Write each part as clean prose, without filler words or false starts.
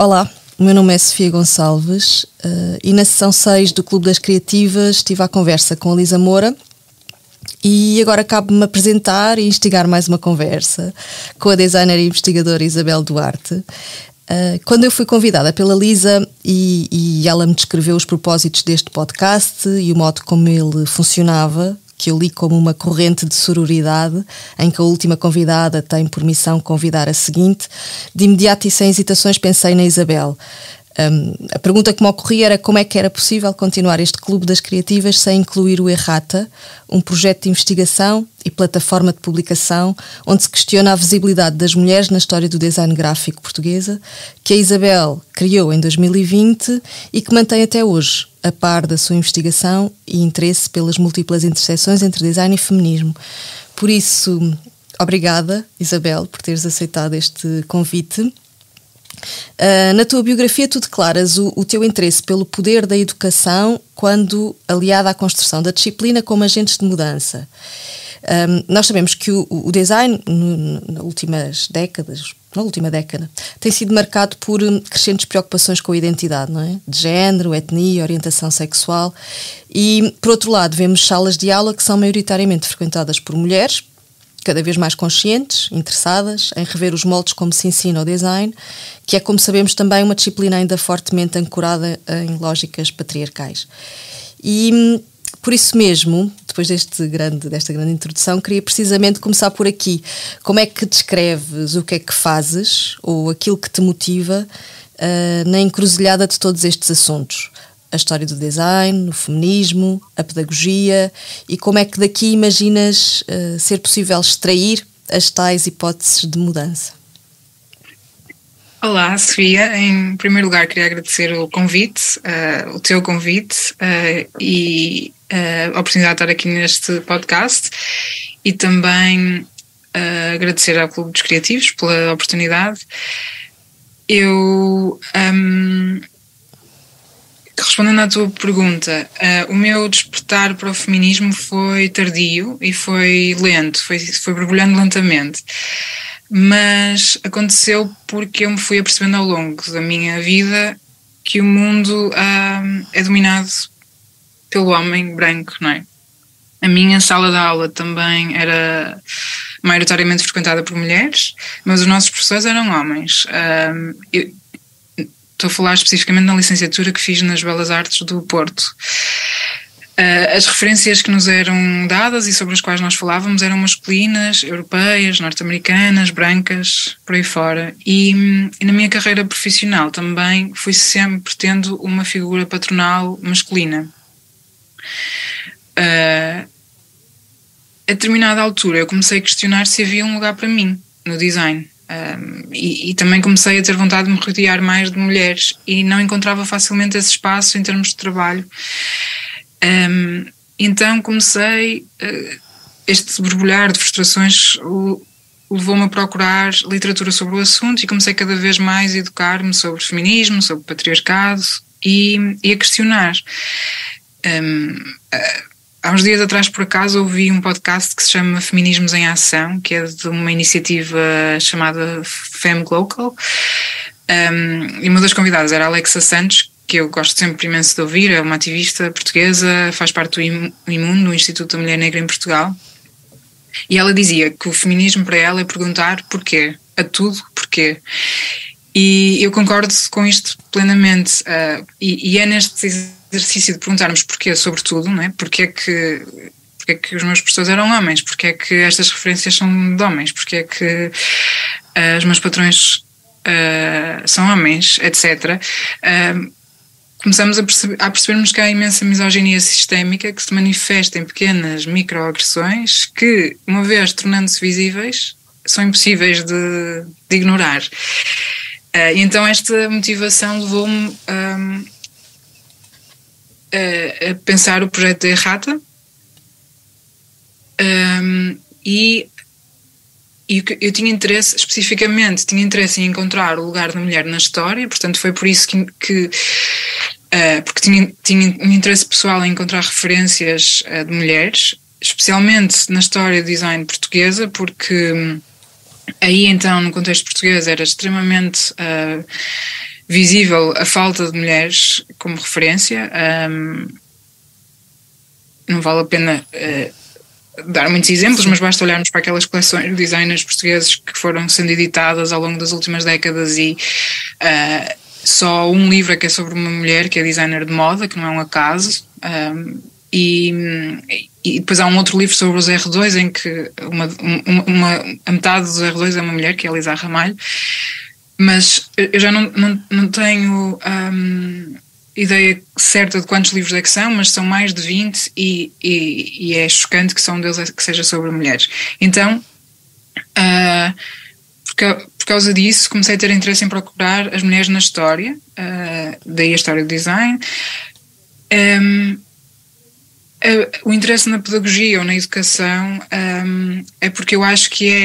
Olá, o meu nome é Sofia Gonçalves e na sessão 6 do Clube das Criativas estive à conversa com a Lisa Moura e agora cabe-me apresentar e instigar mais uma conversa com a designer e investigadora Isabel Duarte. Quando eu fui convidada pela Lisa e ela me descreveu os propósitos deste podcast e o modo como ele funcionava, que eu li como uma corrente de sororidade, em que a última convidada tem por missão convidar a seguinte, de imediato e sem hesitações pensei na Isabel. A pergunta que me ocorria era como é que era possível continuar este Clube das Criativas sem incluir o Errata, um projeto de investigação e plataforma de publicação onde se questiona a visibilidade das mulheres na história do design gráfico portuguesa, que a Isabel criou em 2020 e que mantém até hoje, a par da sua investigação e interesse pelas múltiplas intersecções entre design e feminismo. Por isso, obrigada, Isabel, por teres aceitado este convite. Na tua biografia tu declaras o teu interesse pelo poder da educação quando aliada à construção da disciplina como agentes de mudança. Nós sabemos que o design nas últimas décadas, na última década, tem sido marcado por crescentes preocupações com a identidade, não é? De género, etnia, orientação sexual e, por outro lado, vemos salas de aula que são maioritariamente frequentadas por mulheres, cada vez mais conscientes, interessadas em rever os moldes como se ensina o design, que é, como sabemos, também uma disciplina ainda fortemente ancorada em lógicas patriarcais. E, por isso mesmo, depois desta grande introdução, queria precisamente começar por aqui. Como é que descreves o que é que fazes, ou aquilo que te motiva, na encruzilhada de todos estes assuntos? A história do design, o feminismo, a pedagogia e como é que daqui imaginas ser possível extrair as tais hipóteses de mudança? Olá, Sofia. Em primeiro lugar, queria agradecer o convite, o teu convite e a oportunidade de estar aqui neste podcast e também agradecer ao Clube dos Criativos pela oportunidade. Respondendo à tua pergunta, o meu despertar para o feminismo foi tardio e foi lento, foi borbulhando lentamente, mas aconteceu porque eu me fui apercebendo ao longo da minha vida que o mundo é dominado pelo homem branco, não é? A minha sala de aula também era maioritariamente frequentada por mulheres, mas os nossos professores eram homens. Estou a falar especificamente na licenciatura que fiz nas Belas Artes do Porto. As referências que nos eram dadas e sobre as quais nós falávamos eram masculinas, europeias, norte-americanas, brancas, por aí fora. E na minha carreira profissional também fui sempre tendo uma figura patronal masculina. A determinada altura eu comecei a questionar se havia um lugar para mim no design. E também comecei a ter vontade de me rodear mais de mulheres e não encontrava facilmente esse espaço em termos de trabalho. Então comecei, este borbulhar de frustrações levou-me a procurar literatura sobre o assunto e comecei cada vez mais a educar-me sobre feminismo, sobre patriarcado e a questionar. Há uns dias atrás, por acaso, ouvi um podcast que se chama Feminismos em Ação, que é de uma iniciativa chamada FemGlocal. E uma das convidadas era a Alexa Santos, que eu gosto sempre imenso de ouvir, é uma ativista portuguesa, faz parte do IMUN, do Instituto da Mulher Negra em Portugal. E ela dizia que o feminismo para ela é perguntar porquê, a tudo porquê. E eu concordo com isto plenamente. E é neste exercício de perguntarmos porquê sobre tudo, não é? Porque é que os meus professores eram homens, porque é que estas referências são de homens, porque é que os meus patrões são homens, etc. Começamos a percebermos que há imensa misoginia sistémica que se manifesta em pequenas microagressões que, uma vez tornando-se visíveis, são impossíveis de ignorar. E então esta motivação levou-me a pensar o projeto da Errata e eu tinha interesse, especificamente, em encontrar o lugar da mulher na história, portanto foi por isso que porque tinha um interesse pessoal em encontrar referências de mulheres, especialmente na história do design portuguesa, porque aí então no contexto português era extremamente visível a falta de mulheres como referência. Não vale a pena dar muitos exemplos, mas basta olharmos para aquelas coleções de designers portugueses que foram sendo editadas ao longo das últimas décadas e só um livro é que é sobre uma mulher que é designer de moda, que não é um acaso, e depois há um outro livro sobre os R2 em que a metade dos R2 é uma mulher, que é a Elisa Ramalho, mas eu já não tenho ideia certa de quantos livros é que são, mas são mais de 20 e é chocante que só um deles que seja sobre mulheres. Então, por causa disso, comecei a ter interesse em procurar as mulheres na história, daí a história do design. O interesse na pedagogia ou na educação é porque eu acho que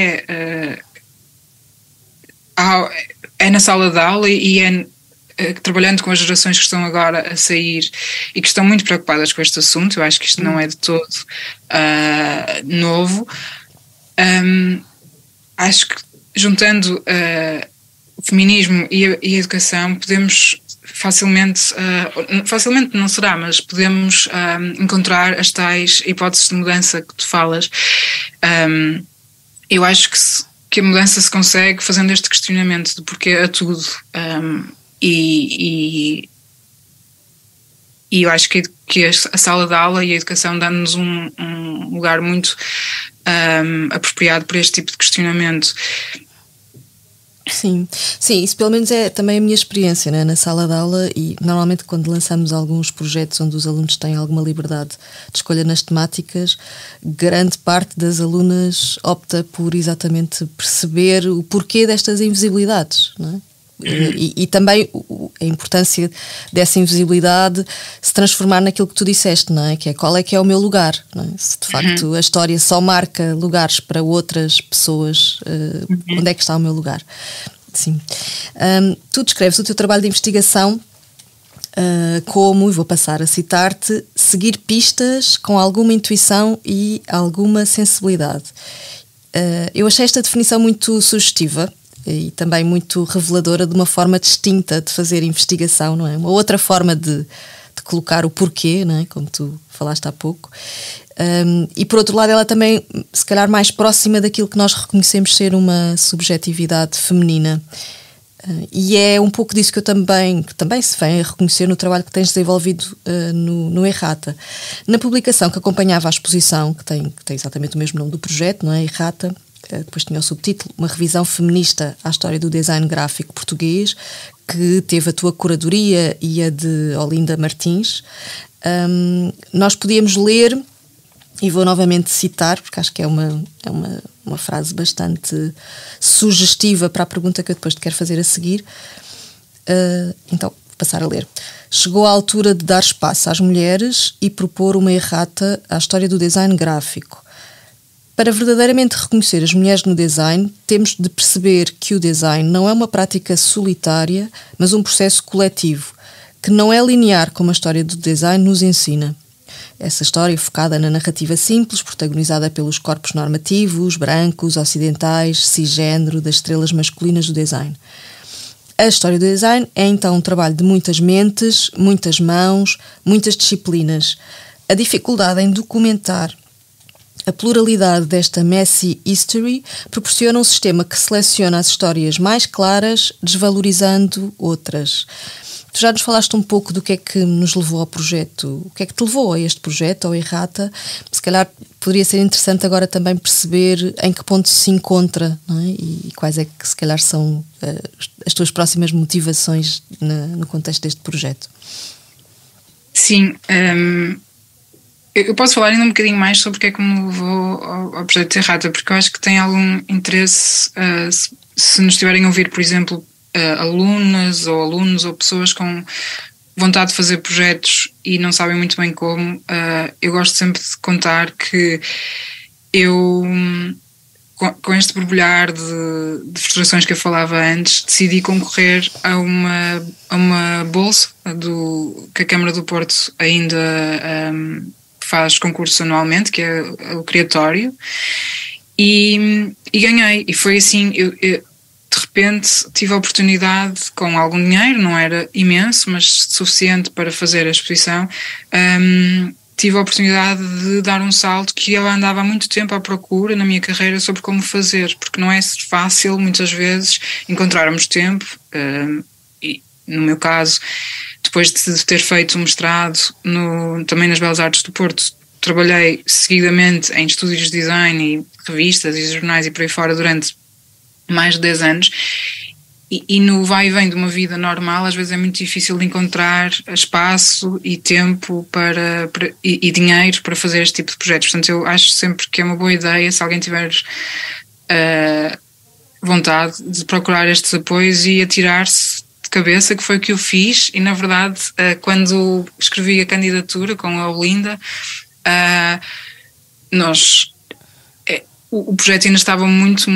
é na sala de aula e trabalhando com as gerações que estão agora a sair e que estão muito preocupadas com este assunto. Eu acho que isto não é de todo novo. Acho que juntando o feminismo e a educação podemos facilmente não será, mas podemos encontrar as tais hipóteses de mudança que tu falas. Eu acho que a mudança se consegue fazendo este questionamento de porquê a tudo. E eu acho que a sala de aula e a educação dá-nos um lugar muito apropriado para este tipo de questionamento. Sim, isso pelo menos é também a minha experiência, né, na sala de aula, e normalmente quando lançamos alguns projetos onde os alunos têm alguma liberdade de escolha nas temáticas, grande parte das alunas opta por exatamente perceber o porquê destas invisibilidades, não é? E também a importância dessa invisibilidade se transformar naquilo que tu disseste, não é? Que é o meu lugar, não é? Se de facto a história só marca lugares para outras pessoas, onde é que está o meu lugar? Sim. Tu descreves o teu trabalho de investigação como, e vou passar a citar-te, seguir pistas com alguma intuição e alguma sensibilidade. Eu achei esta definição muito sugestiva e também muito reveladora de uma forma distinta de fazer investigação, não é? Uma outra forma de colocar o porquê, não é? Como tu falaste há pouco. E por outro lado ela também, se calhar, mais próxima daquilo que nós reconhecemos ser uma subjetividade feminina. E é um pouco disso que também se vem a reconhecer no trabalho que tens desenvolvido no Errata. Na publicação que acompanhava a exposição, que tem exatamente o mesmo nome do projeto, não é? Errata, depois tinha o subtítulo Uma revisão feminista à história do design gráfico português, que teve a tua curadoria e a de Olinda Martins. Nós podíamos ler, e vou novamente citar, porque acho que é uma frase bastante sugestiva para a pergunta que eu depois te quero fazer a seguir. Então, vou passar a ler. Chegou a altura de dar espaço às mulheres e propor uma errata à história do design gráfico. Para verdadeiramente reconhecer as mulheres no design, temos de perceber que o design não é uma prática solitária, mas um processo coletivo, que não é linear como a história do design nos ensina. Essa história focada na narrativa simples, protagonizada pelos corpos normativos, brancos, ocidentais, cisgênero, das estrelas masculinas do design. A história do design é então um trabalho de muitas mentes, muitas mãos, muitas disciplinas. A dificuldade em documentar a pluralidade desta messy history proporciona um sistema que seleciona as histórias mais claras, desvalorizando outras. Tu já nos falaste um pouco do que é que nos levou ao projeto, o que é que te levou a este projeto, ao Errata. Se calhar poderia ser interessante agora também perceber em que ponto se encontra, não é? E quais é que se calhar são as tuas próximas motivações no contexto deste projeto. Sim, eu posso falar ainda um bocadinho mais sobre o que é que me levou ao projeto Errata, porque eu acho que tem algum interesse, se nos estiverem a ouvir, por exemplo, alunas ou alunos ou pessoas com vontade de fazer projetos e não sabem muito bem como. Eu gosto sempre de contar que eu, com este borbulhar de frustrações que eu falava antes, decidi concorrer a uma bolsa que a Câmara do Porto ainda faz concurso anualmente, que é o Criatório, e ganhei. E foi assim, de repente tive a oportunidade, com algum dinheiro, não era imenso, mas suficiente para fazer a exposição, tive a oportunidade de dar um salto que eu andava há muito tempo à procura na minha carreira sobre como fazer, porque não é fácil muitas vezes encontrarmos tempo, e no meu caso, depois de ter feito um mestrado também nas Belas Artes do Porto, trabalhei seguidamente em estúdios de design e revistas e jornais e por aí fora durante mais de 10 anos, e no vai e vem de uma vida normal às vezes é muito difícil de encontrar espaço e tempo e dinheiro para fazer este tipo de projetos. Portanto, eu acho sempre que é uma boa ideia, se alguém tiver vontade de procurar estes apoios e atirar-se de cabeça, que foi o que eu fiz. E na verdade, quando escrevi a candidatura com a Olinda, o projeto ainda estava muito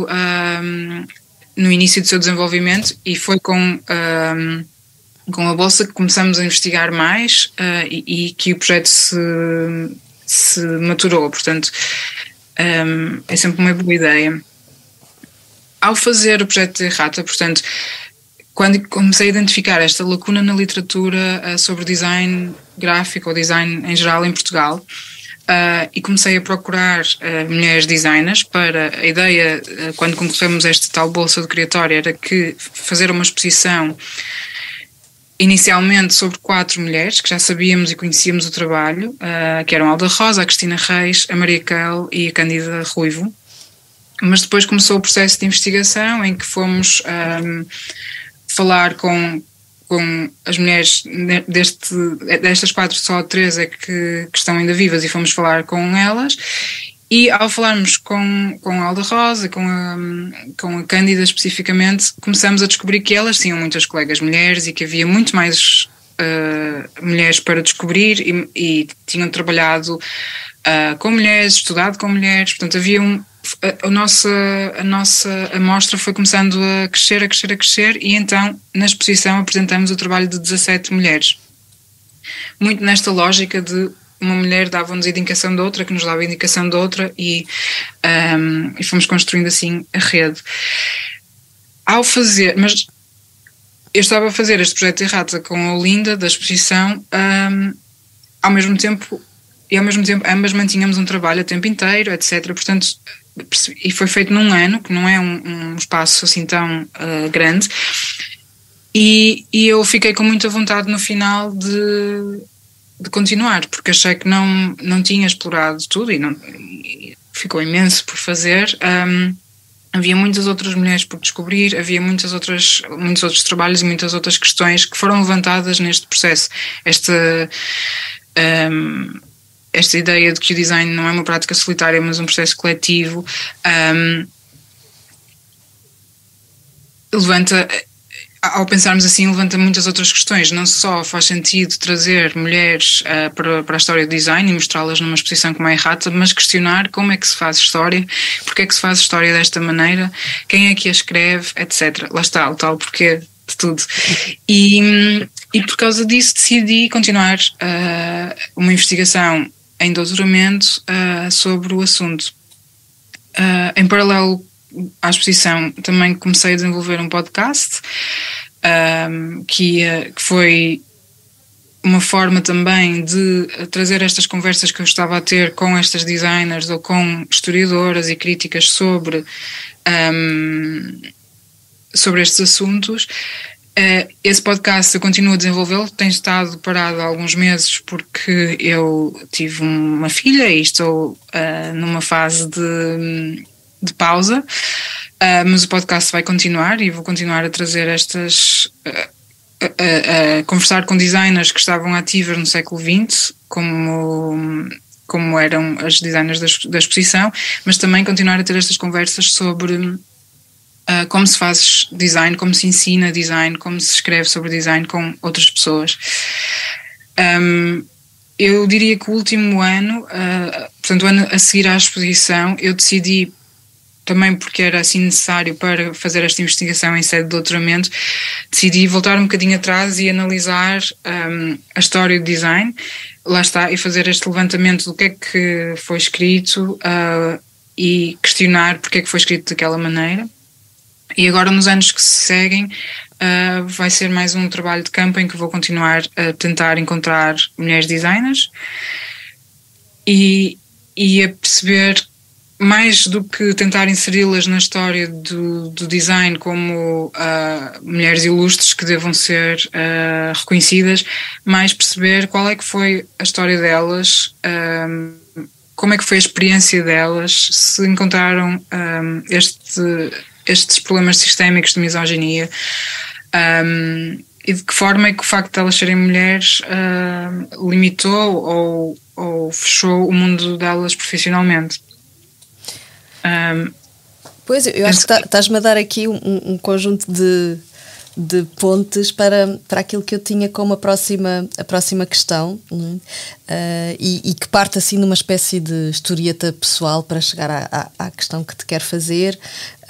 no início do seu desenvolvimento, e foi com a bolsa que começamos a investigar mais, e que o projeto se maturou. Portanto, é sempre uma boa ideia. Ao fazer o projeto de Errata, portanto, quando comecei a identificar esta lacuna na literatura sobre design gráfico ou design em geral em Portugal, e comecei a procurar mulheres designers, para a ideia, quando concorremos a esta tal bolsa do Criatório, era que fazer uma exposição inicialmente sobre 4 mulheres que já sabíamos e conhecíamos o trabalho, que eram a Alda Rosa, a Cristina Reis, a Maria Kell e a Cândida Ruivo. Mas depois começou o processo de investigação, em que fomos falar com as mulheres destas 4, só 3 é que estão ainda vivas, e fomos falar com elas. E ao falarmos com a Alda Rosa, com a Cândida especificamente, começamos a descobrir que elas tinham muitas colegas mulheres e que havia muito mais mulheres para descobrir, e tinham trabalhado com mulheres, estudado com mulheres. Portanto, havia a nossa amostra foi começando a crescer, e então na exposição apresentamos o trabalho de 17 mulheres, muito nesta lógica de uma mulher dava-nos indicação de outra, que nos dava indicação de outra, e fomos construindo assim a rede. Mas eu estava a fazer este projeto de Errata com a Olinda, da exposição, ao mesmo tempo ambas mantínhamos um trabalho a tempo inteiro, etc. Portanto, e foi feito num ano, que não é um espaço assim tão grande, e eu fiquei com muita vontade no final de continuar, porque achei que não tinha explorado tudo, e ficou imenso por fazer. Havia muitas outras mulheres por descobrir, havia muitos outros trabalhos e muitas outras questões que foram levantadas neste processo. Esta ideia de que o design não é uma prática solitária, mas um processo coletivo, ao pensarmos assim, levanta muitas outras questões. Não só faz sentido trazer mulheres para a história do design e mostrá-las numa exposição como a Errata, mas questionar como é que se faz história, porque é que se faz história desta maneira, quem é que a escreve, etc. Lá está o tal porquê de tudo. E por causa disso decidi continuar uma investigação em doutoramento sobre o assunto. Em paralelo à exposição, também comecei a desenvolver um podcast, que foi uma forma também de trazer estas conversas que eu estava a ter com estas designers ou com historiadoras e críticas sobre estes assuntos. Esse podcast eu continuo a desenvolvê-lo, tem estado parado há alguns meses porque eu tive uma filha e estou numa fase de pausa, mas o podcast vai continuar, e vou continuar a trazer a conversar com designers que estavam ativas no século XX, como eram as designers da exposição, mas também continuar a ter estas conversas sobre como se faz design, como se ensina design, como se escreve sobre design com outras pessoas. Eu diria que o último ano, portanto o ano a seguir à exposição, eu decidi, também porque era assim necessário para fazer esta investigação em sede de doutoramento, decidi voltar um bocadinho atrás e analisar a história do design, lá está, e fazer este levantamento do que é que foi escrito, e questionar porque é que foi escrito daquela maneira. E agora, nos anos que se seguem, vai ser mais um trabalho de campo em que vou continuar a tentar encontrar mulheres designers e a perceber, mais do que tentar inseri-las na história do design como mulheres ilustres que devam ser reconhecidas, mais perceber qual é que foi a história delas, como é que foi a experiência delas, se encontraram estes problemas sistémicos de misoginia, e de que forma é que o facto de elas serem mulheres limitou ou fechou o mundo delas profissionalmente. Pois, eu acho que estás-me a dar aqui um conjunto de pontes para aquilo que eu tinha como a próxima questão, não é? E que parte assim numa espécie de historieta pessoal para chegar à questão que te quero fazer.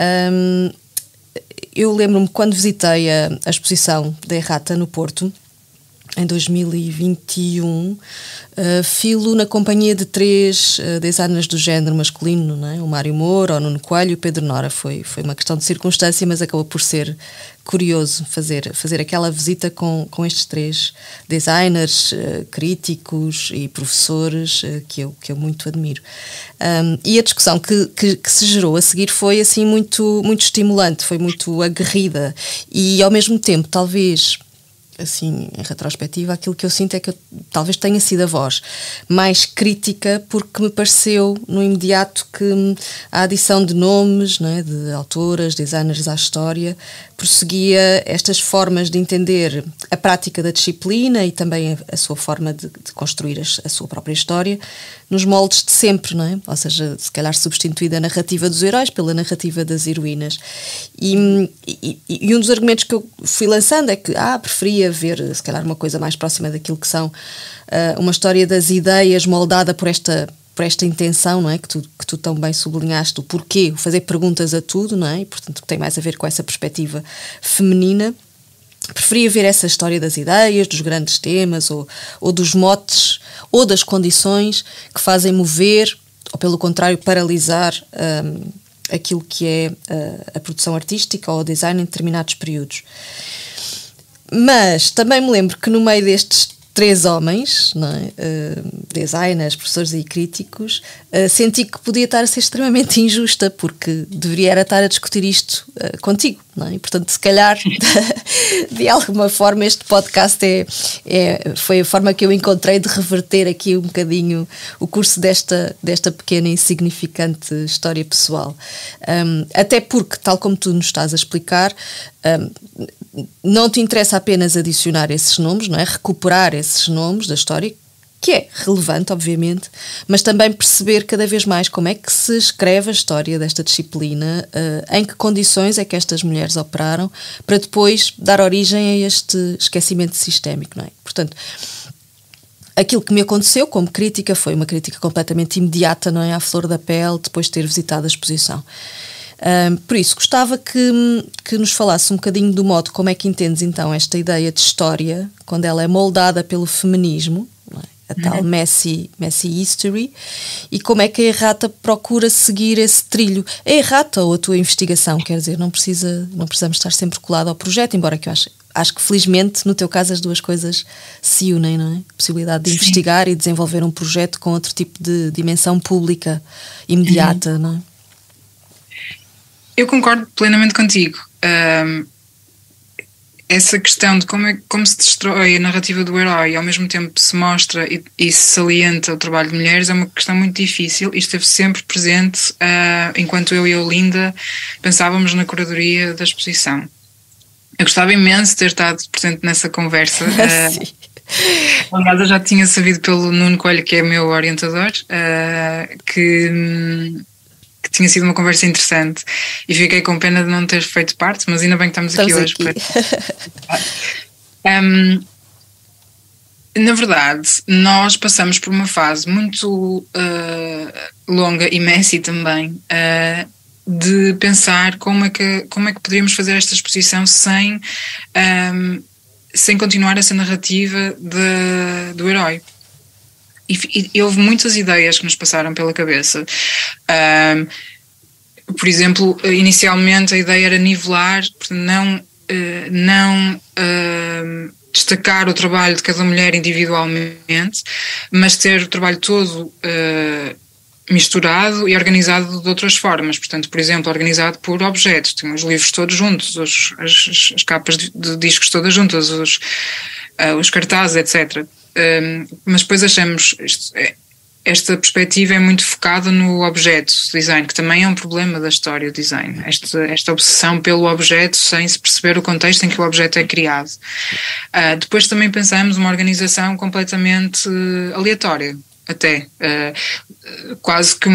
Eu lembro-me quando visitei a exposição da Errata no Porto, em 2021, filo na companhia de 3 designers do género masculino, não é? O Mário Moura, o Nuno Coelho e o Pedro Nora. Foi uma questão de circunstância, mas acabou por ser curioso fazer aquela visita com estes 3 designers, críticos e professores que eu muito admiro. E a discussão que se gerou a seguir foi assim muito, muito estimulante, foi muito aguerrida e ao mesmo tempo talvez, assim, em retrospectiva, aquilo que eu sinto é que eu talvez tenha sido a voz mais crítica, porque me pareceu no imediato que a adição de nomes, não é, de autoras, designers à história, prosseguia estas formas de entender a prática da disciplina e também a sua forma de construir a sua própria história nos moldes de sempre, não é? Ou seja, se calhar substituindo a narrativa dos heróis pela narrativa das heroínas. E um dos argumentos que eu fui lançando é que preferia ver, se calhar, uma coisa mais próxima daquilo que são uma história das ideias moldada por esta intenção, não é? Que tu tão bem sublinhaste, o porquê, o fazer perguntas a tudo, não é? E, portanto, que tem mais a ver com essa perspectiva feminina. Preferia ver essa história das ideias, dos grandes temas, ou dos motes, ou das condições que fazem mover, ou pelo contrário, paralisar aquilo que é a produção artística ou o design em determinados períodos. Mas também me lembro que no meio destes 3 homens, não é? Designers, professores e críticos, senti que podia estar a ser extremamente injusta, porque deveria estar a discutir isto contigo, não é? E, portanto, se calhar, de alguma forma, este podcast foi a forma que eu encontrei de reverter aqui um bocadinho o curso desta pequena e insignificante história pessoal. Até porque, tal como tu nos estás a explicar, não te interessa apenas adicionar esses nomes, não é? Recuperar esses nomes da história, que é relevante, obviamente, mas também perceber cada vez mais como é que se escreve a história desta disciplina, em que condições é que estas mulheres operaram, para depois dar origem a este esquecimento sistémico, não é? Portanto, aquilo que me aconteceu como crítica foi uma crítica completamente imediata, não é? À flor da pele, depois de ter visitado a exposição. Por isso, gostava que nos falasse um bocadinho do modo como é que entendes então esta ideia de história, quando ela é moldada pelo feminismo, não é? A tal messy history, e como é que a Errata procura seguir esse trilho. A Errata ou a tua investigação, quer dizer, não precisamos estar sempre colado ao projeto, embora que eu acho que felizmente no teu caso as duas coisas se unem, não é? A possibilidade de investigar e desenvolver um projeto com outro tipo de dimensão pública imediata, não é? Eu concordo plenamente contigo. Essa questão de como se destrói a narrativa do herói e ao mesmo tempo se mostra e se salienta o trabalho de mulheres é uma questão muito difícil e esteve sempre presente enquanto eu e a Olinda pensávamos na curadoria da exposição. Eu gostava imenso de ter estado presente nessa conversa. Aliás, eu já tinha sabido pelo Nuno Coelho, que é meu orientador, que tinha sido uma conversa interessante e fiquei com pena de não ter feito parte, mas ainda bem que estamos aqui hoje. Na verdade, nós passamos por uma fase muito longa e messy também, de pensar como é que poderíamos fazer esta exposição sem continuar essa narrativa do herói. E houve muitas ideias que nos passaram pela cabeça. por exemplo, inicialmente a ideia era nivelar, não destacar o trabalho de cada mulher individualmente, mas ter o trabalho todo misturado e organizado de outras formas. Portanto, por exemplo, organizado por objetos. Tem os livros todos juntos, as capas de discos todas juntas, os cartazes, etc. Mas depois achamos esta perspectiva é muito focada no objeto design, que também é um problema da história do design. Esta obsessão pelo objeto sem se perceber o contexto em que o objeto é criado. Depois também pensamos uma organização completamente aleatória, até. Quase que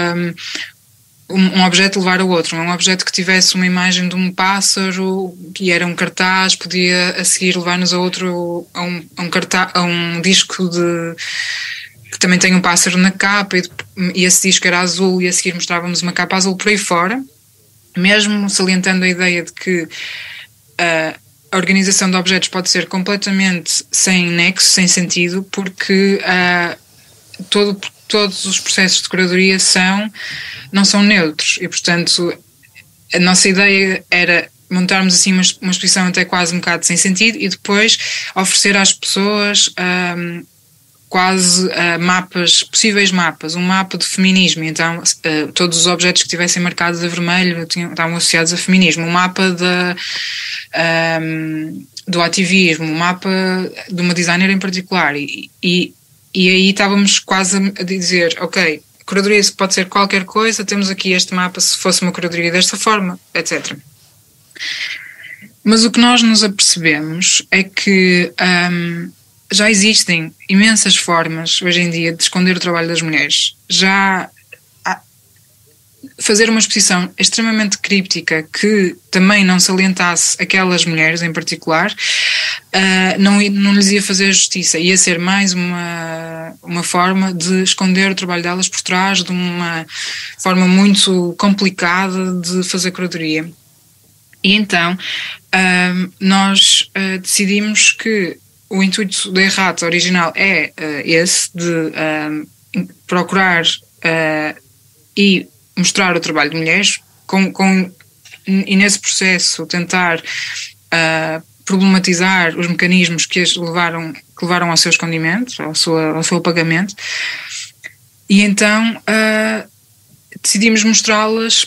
um objeto levar ao outro. Um objeto que tivesse uma imagem de um pássaro, que era um cartaz, podia a seguir levar-nos a outro, a um disco que também tem um pássaro na capa, e esse disco era azul, e a seguir mostrávamos uma capa azul por aí fora, mesmo salientando a ideia de que a organização de objetos pode ser completamente sem nexo, sem sentido, porque todos os processos de curadoria não são neutros, e portanto a nossa ideia era montarmos assim uma exposição até quase um bocado sem sentido, e depois oferecer às pessoas quase possíveis mapas, um mapa de feminismo. Então todos os objetos que tivessem marcados a vermelho estavam associados a feminismo, um mapa do ativismo, um mapa de uma designer em particular, e aí estávamos quase a dizer, ok, curadoria pode ser qualquer coisa, temos aqui este mapa, se fosse uma curadoria desta forma, etc. Mas o que nós nos apercebemos é que já existem imensas formas hoje em dia de esconder o trabalho das mulheres. Fazer uma exposição extremamente críptica que também não salientasse aquelas mulheres em particular, não lhes ia fazer justiça, ia ser mais uma forma de esconder o trabalho delas por trás de uma forma muito complicada de fazer curadoria. E então nós decidimos que o intuito da Errata original é esse, de procurar e mostrar o trabalho de mulheres, e nesse processo tentar problematizar os mecanismos que levaram ao seu escondimento, ao seu apagamento, e então decidimos mostrá-las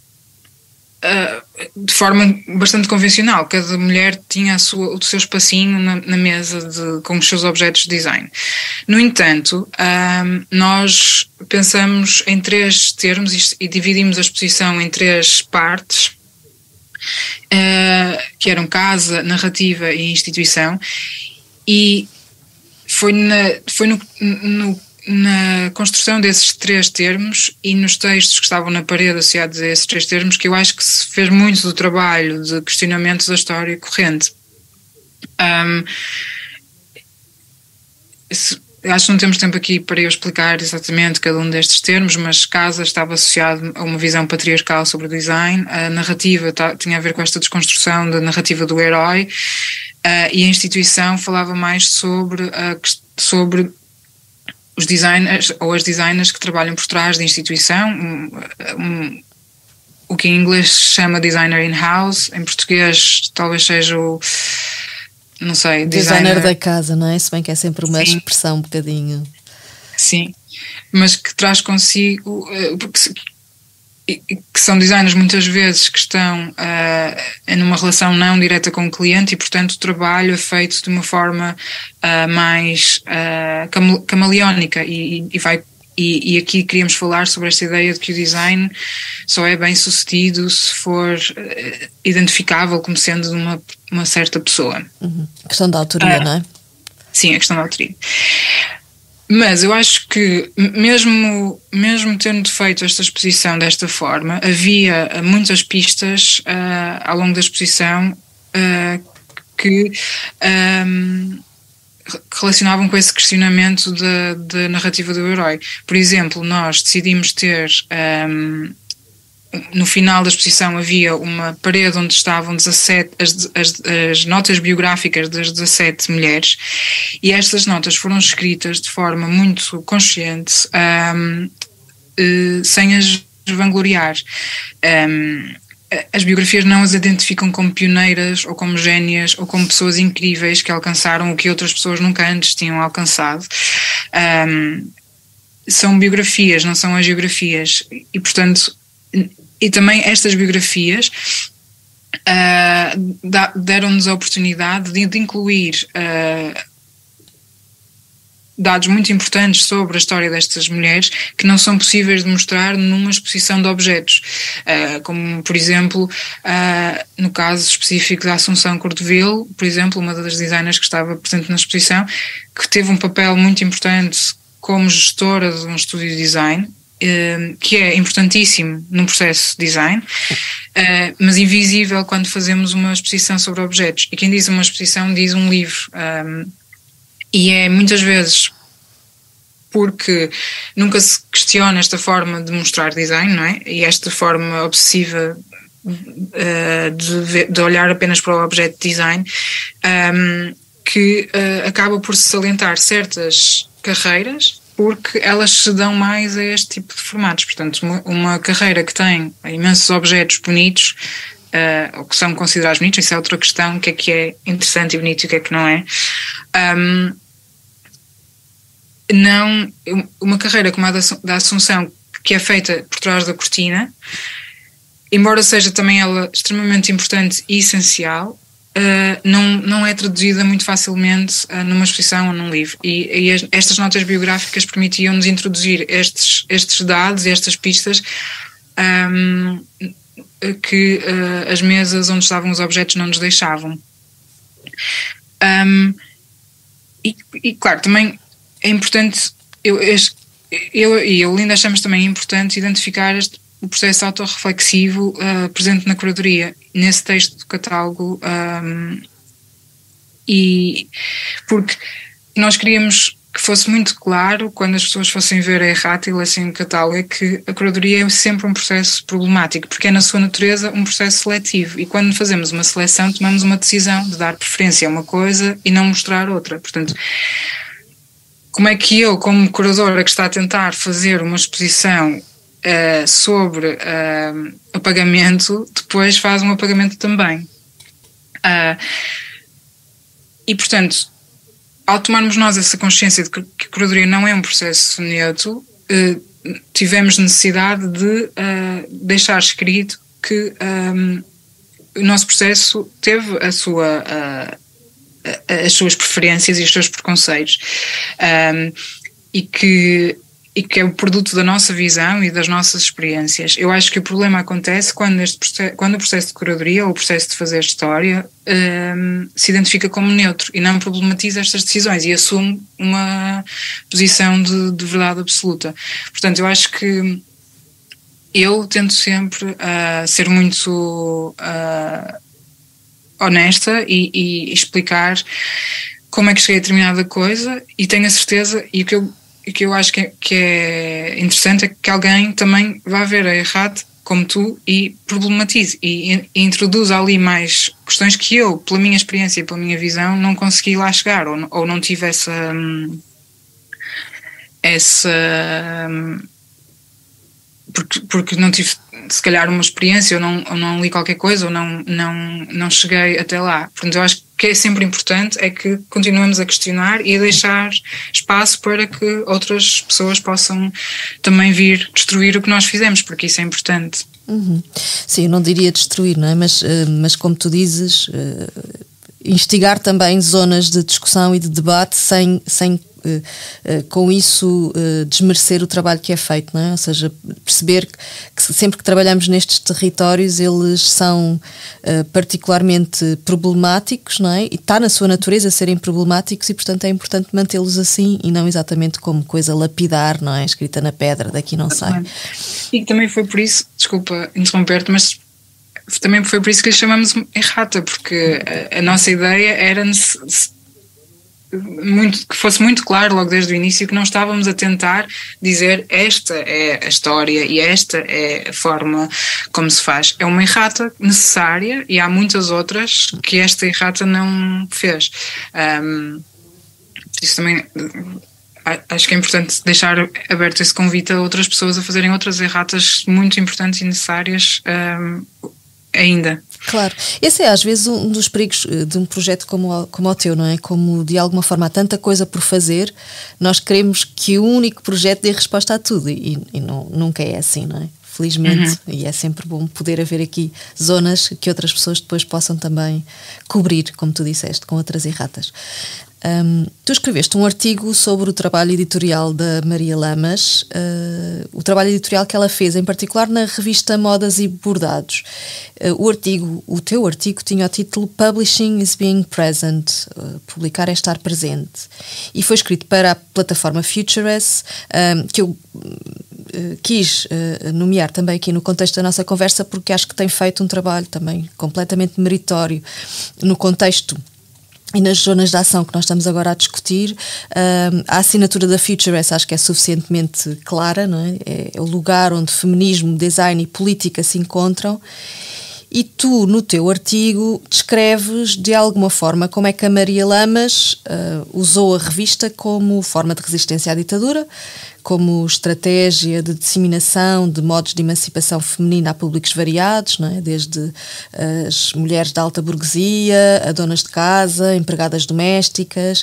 de forma bastante convencional. Cada mulher tinha o seu espacinho na mesa com os seus objetos de design. No entanto, nós pensamos em 3 termos e dividimos a exposição em 3 partes, que eram casa, narrativa e instituição, e foi na construção desses 3 termos e nos textos que estavam na parede associados a esses 3 termos que eu acho que se fez muito do trabalho de questionamento da história corrente. Acho que não temos tempo aqui para eu explicar exatamente cada um destes termos, mas casa estava associado a uma visão patriarcal sobre o design, a narrativa tinha a ver com esta desconstrução da narrativa do herói, e a instituição falava mais sobre os designers ou as designers que trabalham por trás da instituição, o que em inglês se chama designer in-house, em português talvez seja não sei, designer da casa, não é? Se bem que é sempre uma Sim. expressão um bocadinho. Sim, mas que traz consigo, que são designers muitas vezes que estão numa relação não direta com o cliente, e portanto o trabalho é feito de uma forma mais camaleónica, e aqui queríamos falar sobre esta ideia de que o design só é bem sucedido se for identificável como sendo de uma certa pessoa. A questão da autoria, não é? Sim, a questão da autoria. Mas eu acho que mesmo tendo feito esta exposição desta forma, havia muitas pistas ao longo da exposição que relacionavam com esse questionamento da narrativa do herói. Por exemplo, nós decidimos ter no final da exposição havia uma parede onde estavam 17, as notas biográficas das 17 mulheres, e estas notas foram escritas de forma muito consciente, sem as vangloriar. As biografias não as identificam como pioneiras ou como génias ou como pessoas incríveis que alcançaram o que outras pessoas nunca antes tinham alcançado. São biografias, não são agiografias. E, portanto, e também estas biografias deram-nos a oportunidade de incluir dados muito importantes sobre a história destas mulheres que não são possíveis de mostrar numa exposição de objetos, como por exemplo no caso específico da Assunção Cordovil, por exemplo, uma das designers que estava presente na exposição, que teve um papel muito importante como gestora de um estúdio de design, que é importantíssimo num processo de design, mas invisível quando fazemos uma exposição sobre objetos. E quem diz uma exposição diz um livro. E é muitas vezes porque nunca se questiona esta forma de mostrar design, não é? E esta forma obsessiva de olhar apenas para o objeto de design, que acaba por se salientar certas carreiras porque elas se dão mais a este tipo de formatos. Portanto, uma carreira que tem imensos objetos bonitos, ou que são considerados bonitos, isso é outra questão, o que é interessante e bonito e o que é que não é. Não, uma carreira como a da Assunção, que é feita por trás da cortina, embora seja também ela extremamente importante e essencial, não é traduzida muito facilmente numa exposição ou num livro. E estas notas biográficas permitiam-nos introduzir estes dados e estas pistas que as mesas onde estavam os objetos não nos deixavam. E claro, também é importante, eu e a Linda achamos também importante identificar o processo autorreflexivo presente na curadoria, nesse texto do catálogo, e porque nós queríamos que fosse muito claro, quando as pessoas fossem ver a errata e lessem o catálogo, é que a curadoria é sempre um processo problemático, porque é na sua natureza um processo seletivo, e quando fazemos uma seleção tomamos uma decisão de dar preferência a uma coisa e não mostrar outra. Portanto, como é que eu, como curadora que está a tentar fazer uma exposição sobre apagamento, depois faz um apagamento também? E portanto, ao tomarmos nós essa consciência de que a curadoria não é um processo neutro, tivemos necessidade de deixar escrito que o nosso processo teve as suas preferências e os seus preconceitos, e que é o produto da nossa visão e das nossas experiências. Eu acho que o problema acontece quando o processo de curadoria ou o processo de fazer história se identifica como neutro e não problematiza estas decisões e assume uma posição de verdade absoluta. Portanto, eu acho que eu tento sempre ser muito honesta e explicar como é que cheguei a determinada coisa, e tenho a certeza, e o que eu acho que é interessante é que alguém também vá ver a errata como tu e problematize e introduza ali mais questões que eu, pela minha experiência e pela minha visão, não consegui lá chegar, ou não tive essa porque não tive se calhar uma experiência, ou não li qualquer coisa, ou não cheguei até lá. Portanto, eu acho que é sempre importante é que continuemos a questionar e a deixar espaço para que outras pessoas possam também vir destruir o que nós fizemos, porque isso é importante. Uhum. Sim, eu não diria destruir, não é? Mas como tu dizes, instigar também zonas de discussão e de debate sem com isso desmerecer o trabalho que é feito, não é? Ou seja, perceber que sempre que trabalhamos nestes territórios eles são particularmente problemáticos, não é? E está na sua natureza serem problemáticos, e portanto é importante mantê-los assim e não exatamente como coisa lapidar, não é? Escrita na pedra, daqui não sai. E também foi por isso, desculpa interromper-te, mas também foi por isso que lhe chamamos errata, porque a nossa ideia era que fosse muito claro logo desde o início que não estávamos a tentar dizer esta é a história e esta é a forma como se faz. É uma errata necessária e há muitas outras que esta errata não fez. Isso também acho que é importante deixar aberto esse convite a outras pessoas a fazerem outras erratas muito importantes e necessárias ainda. Claro, esse é às vezes um dos perigos de um projeto como o teu, não é? Como de alguma forma há tanta coisa por fazer, nós queremos que o único projeto dê resposta a tudo e nunca é assim, não é? Felizmente, e é sempre bom poder haver aqui zonas que outras pessoas depois possam também cobrir, como tu disseste, com outras erratas. Tu escreveste um artigo sobre o trabalho editorial da Maria Lamas, o trabalho editorial que ela fez, em particular na revista Modas e Bordados. O teu artigo tinha o título Publishing is Being Present, publicar é estar presente, e foi escrito para a plataforma Futuress, que eu quis nomear também aqui no contexto da nossa conversa, porque acho que tem feito um trabalho também completamente meritório no contexto e nas zonas de ação que nós estamos agora a discutir. A assinatura da Futuress acho que é suficientemente clara, não é? É o lugar onde feminismo, design e política se encontram. E tu, no teu artigo, descreves de alguma forma como é que a Maria Lamas usou a revista como forma de resistência à ditadura, como estratégia de disseminação de modos de emancipação feminina a públicos variados, não é? Desde as mulheres da alta burguesia, a donas de casa, empregadas domésticas.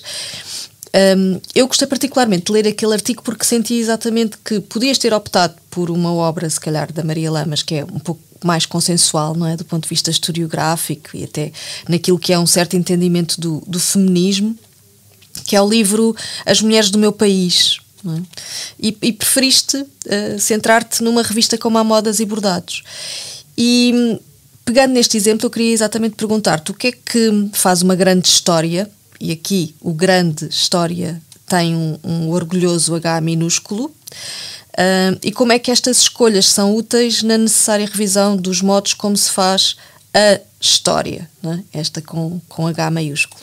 Eu gostei particularmente de ler aquele artigo porque senti exatamente que podias ter optado por uma obra, se calhar, da Maria Lamas, que é um pouco mais consensual, não é? Do ponto de vista historiográfico e até naquilo que é um certo entendimento do feminismo, que é o livro As Mulheres do Meu País, não é? E preferiste centrar-te numa revista como a Modas e Bordados. E pegando neste exemplo, eu queria exatamente perguntar-te o que é que faz uma grande história, e aqui o grande história tem um orgulhoso H minúsculo, e como é que estas escolhas são úteis na necessária revisão dos modos como se faz a história, não é? Esta com H maiúsculo.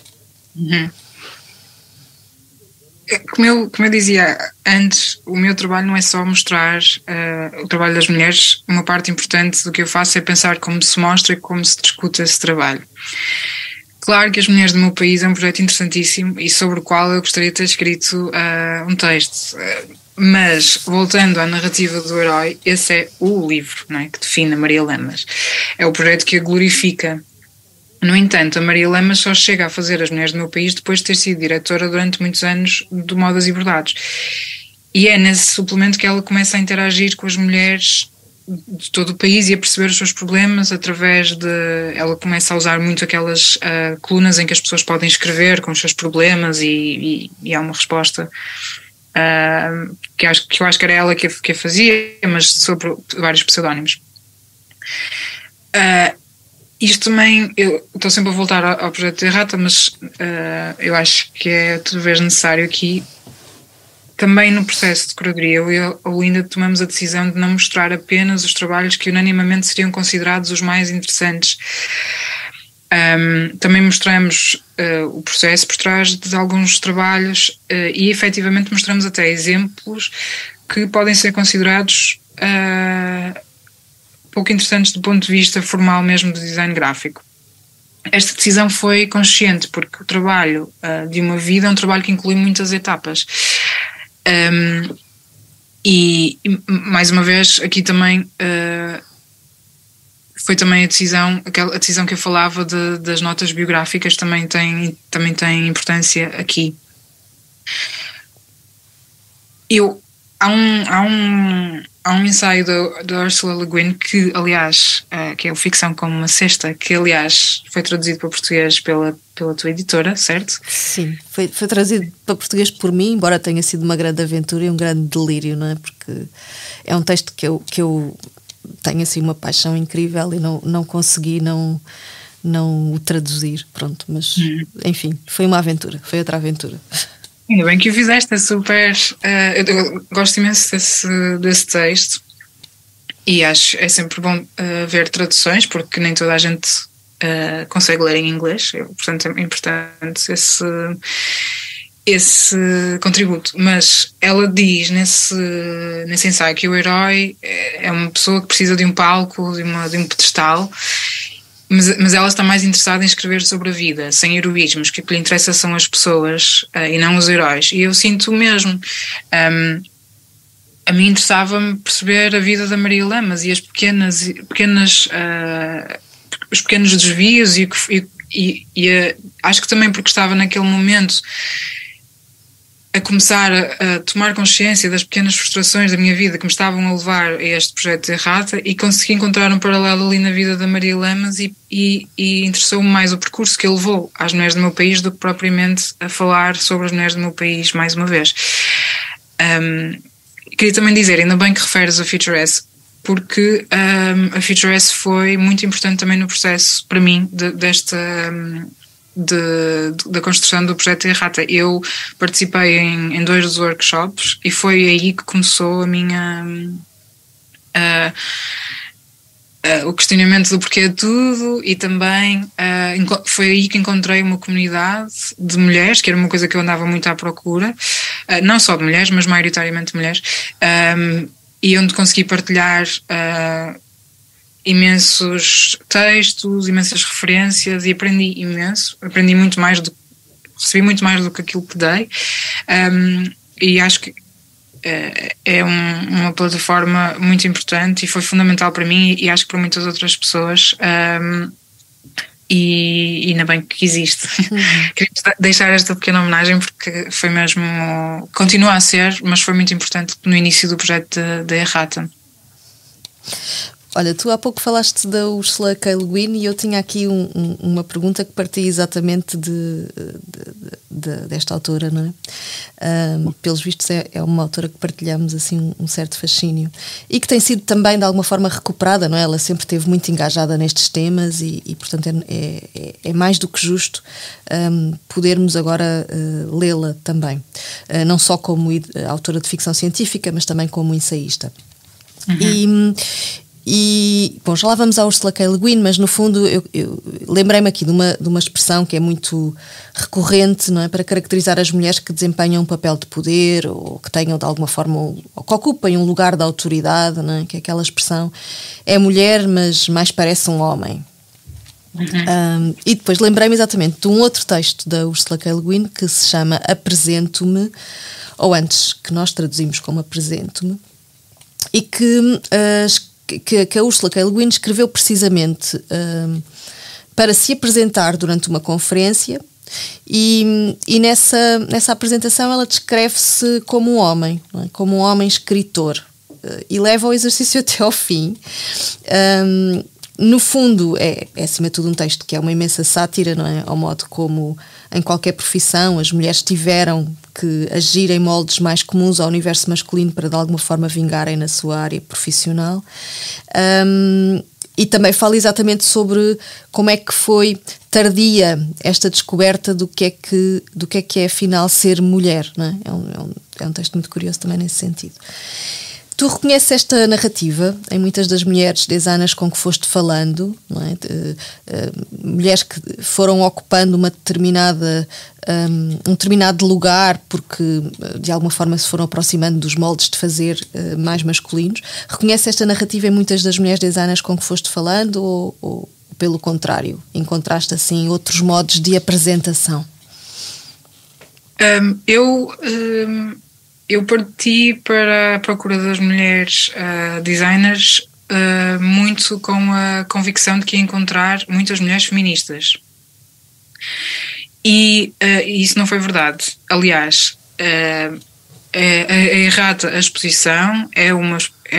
Como eu dizia antes, o meu trabalho não é só mostrar o trabalho das mulheres. Uma parte importante do que eu faço é pensar como se mostra e como se discute esse trabalho. Claro que As Mulheres do Meu País é um projeto interessantíssimo e sobre o qual eu gostaria de ter escrito um texto. Mas, voltando à narrativa do herói, esse é o livro, não é, que define a Maria Lamas. É o projeto que a glorifica. No entanto, a Maria Lamas só chega a fazer As Mulheres do Meu País depois de ter sido diretora durante muitos anos do Modas e Bordados. E é nesse suplemento que ela começa a interagir com as mulheres de todo o país e a perceber os seus problemas através de... Ela começa a usar muito aquelas colunas em que as pessoas podem escrever com os seus problemas e há uma resposta que eu acho que era ela que a fazia, mas sobre vários pseudónimos. Isto também, eu estou sempre a voltar ao projeto de Errata, mas eu acho que é outra vez necessário aqui. Também no processo de curadoria, eu e a Olinda tomamos a decisão de não mostrar apenas os trabalhos que unanimamente seriam considerados os mais interessantes. Também mostramos o processo por trás de alguns trabalhos e efetivamente mostramos até exemplos que podem ser considerados pouco interessantes do ponto de vista formal mesmo do design gráfico. Esta decisão foi consciente porque o trabalho de uma vida é um trabalho que inclui muitas etapas. E mais uma vez aqui também foi também a decisão que eu falava das notas biográficas também tem importância aqui. Há um ensaio da Ursula Le Guin que, aliás, que é o Ficção como uma Cesta, que, aliás, foi traduzido para português pela tua editora, certo? Sim, foi traduzido para português por mim, embora tenha sido uma grande aventura e um grande delírio, não é? Porque é um texto que eu tenho assim uma paixão incrível e não consegui não o traduzir, pronto, mas enfim, foi uma aventura, foi outra aventura. Ainda bem que o fizeste, é super. Eu gosto imenso desse texto e acho é sempre bom ver traduções, porque nem toda a gente consegue ler em inglês, portanto é importante esse contributo. Mas ela diz nesse ensaio que o herói é uma pessoa que precisa de um palco, de um pedestal, mas ela está mais interessada em escrever sobre a vida, sem heroísmos, que o que lhe interessa são as pessoas e não os heróis. E eu sinto o mesmo. A mim interessava-me perceber a vida da Maria Lamas e as os pequenos desvios acho que também porque estava naquele momento a começar a tomar consciência das pequenas frustrações da minha vida que me estavam a levar a este projeto de Errata, e consegui encontrar um paralelo ali na vida da Maria Lamas e interessou-me mais o percurso que ele levou às mulheres do meu país do que propriamente a falar sobre as mulheres do meu país mais uma vez. Queria também dizer, ainda bem que referes a Future S, porque a Future S foi muito importante também no processo, para mim, da construção do projeto Errata. Eu participei em 2 dos workshops e foi aí que começou a minha o questionamento do porquê de tudo, e também foi aí que encontrei uma comunidade de mulheres, que era uma coisa que eu andava muito à procura, não só de mulheres, mas maioritariamente mulheres, e onde consegui partilhar imensos textos, imensas referências, e aprendi imenso, recebi muito mais do que aquilo que dei, e acho que é uma plataforma muito importante e foi fundamental para mim, e acho que para muitas outras pessoas, e ainda bem que existe. Queria deixar esta pequena homenagem porque foi mesmo, continua a ser, mas foi muito importante no início do projeto da Errata. Olha, tu há pouco falaste da Ursula K. Le Guin e eu tinha aqui uma pergunta que partia exatamente desta autora, não é? Pelos vistos é uma autora que partilhamos assim um certo fascínio e que tem sido também de alguma forma recuperada, não é? Ela sempre esteve muito engajada nestes temas e portanto é mais do que justo podermos agora lê-la também, não só como autora de ficção científica, mas também como ensaísta. E, bom, já lá vamos à Ursula K. Le Guin, mas no fundo eu lembrei-me aqui de uma expressão que é muito recorrente, não é? Para caracterizar as mulheres que desempenham um papel de poder ou que tenham de alguma forma, ou que ocupem um lugar de autoridade, não é? Que é aquela expressão, é mulher mas mais parece um homem. E depois lembrei-me exatamente de um outro texto da Ursula K. Le Guin que se chama Apresento-me, ou antes, que nós traduzimos como Apresento-me, e que a Ursula K. Le Guin escreveu precisamente para se apresentar durante uma conferência, e nessa apresentação ela descreve-se como um homem, não é? Como um homem escritor, e leva o exercício até ao fim. No fundo é acima de tudo um texto que é uma imensa sátira, não é? Ao modo como em qualquer profissão as mulheres tiveram que agir em moldes mais comuns ao universo masculino para de alguma forma vingarem na sua área profissional, e também fala exatamente sobre como é que foi tardia esta descoberta do que é afinal ser mulher, não é? É um texto muito curioso também nesse sentido. Tu reconheces esta narrativa em muitas das mulheres designers com que foste falando, não é? Mulheres que foram ocupando um determinado lugar porque de alguma forma se foram aproximando dos moldes de fazer mais masculinos. Reconheces esta narrativa em muitas das mulheres designers com que foste falando ou pelo contrário, encontraste assim outros modos de apresentação? Eu parti para a procura das mulheres designers muito com a convicção de que ia encontrar muitas mulheres feministas. E isso não foi verdade. Aliás, a Errata, a exposição, é um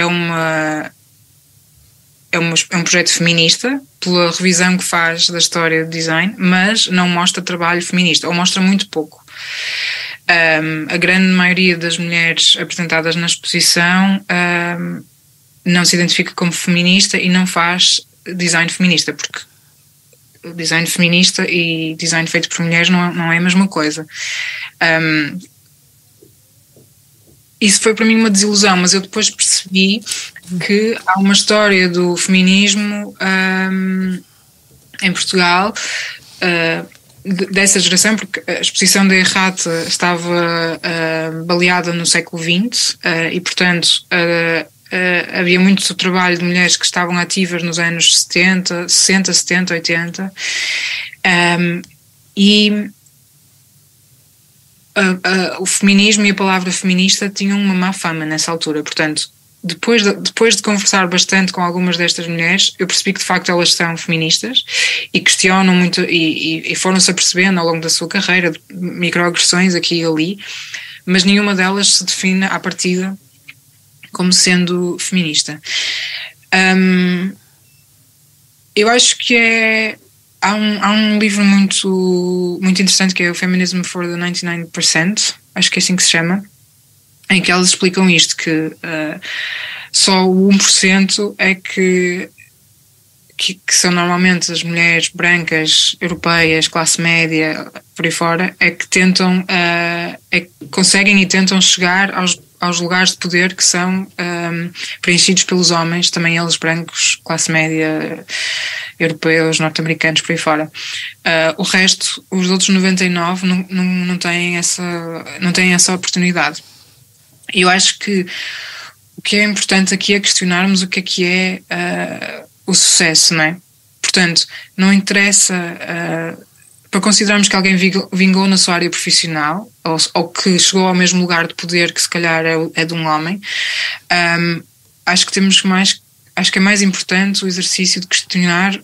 projeto feminista, pela revisão que faz da história do design, mas não mostra trabalho feminista, ou mostra muito pouco. A grande maioria das mulheres apresentadas na exposição não se identifica como feminista e não faz design feminista, porque design feminista e design feito por mulheres não é a mesma coisa. Isso foi para mim uma desilusão, mas eu depois percebi que há uma história do feminismo em Portugal, dessa geração, porque a exposição da Errata estava baleada no século XX, e portanto havia muito trabalho de mulheres que estavam ativas nos anos 70, 80, e o feminismo e a palavra feminista tinham uma má fama nessa altura. Portanto, depois de conversar bastante com algumas destas mulheres, eu percebi que de facto elas são feministas e questionam muito, e foram-se apercebendo ao longo da sua carreira de microagressões aqui e ali, mas nenhuma delas se define à partida como sendo feminista. Eu acho que há um livro muito, muito interessante que é o Feminism for the 99%, acho que é assim que se chama, em que elas explicam isto, que só o 1% é que são normalmente as mulheres brancas, europeias, classe média, por aí fora, é que tentam, conseguem e tentam chegar aos lugares de poder que são preenchidos pelos homens, também eles brancos, classe média, europeus, norte-americanos, por aí fora. O resto, os outros 99 não têm essa oportunidade. E eu acho que o que é importante aqui é questionarmos o que é o sucesso, não é? Portanto, não interessa, para considerarmos que alguém vingou na sua área profissional ou que chegou ao mesmo lugar de poder que se calhar é de um homem, acho que é mais importante o exercício de questionar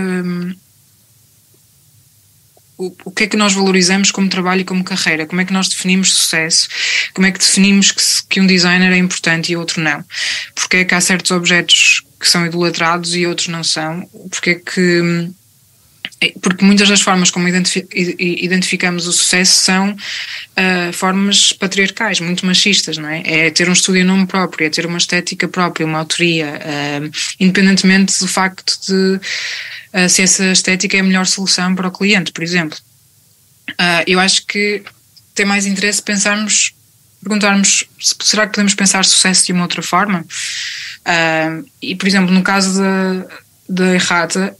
o que é que nós valorizamos como trabalho e como carreira, como é que nós definimos sucesso, como é que definimos que um designer é importante e outro não, porque é que há certos objetos que são idolatrados e outros não são, porque muitas das formas como identificamos o sucesso são formas patriarcais, muito machistas, não é? É ter um estúdio em nome próprio, é ter uma estética própria, uma autoria, independentemente do facto de se essa estética é a melhor solução para o cliente, por exemplo. Eu acho que tem mais interesse perguntarmos, será que podemos pensar sucesso de uma outra forma? E, por exemplo, no caso da Errata,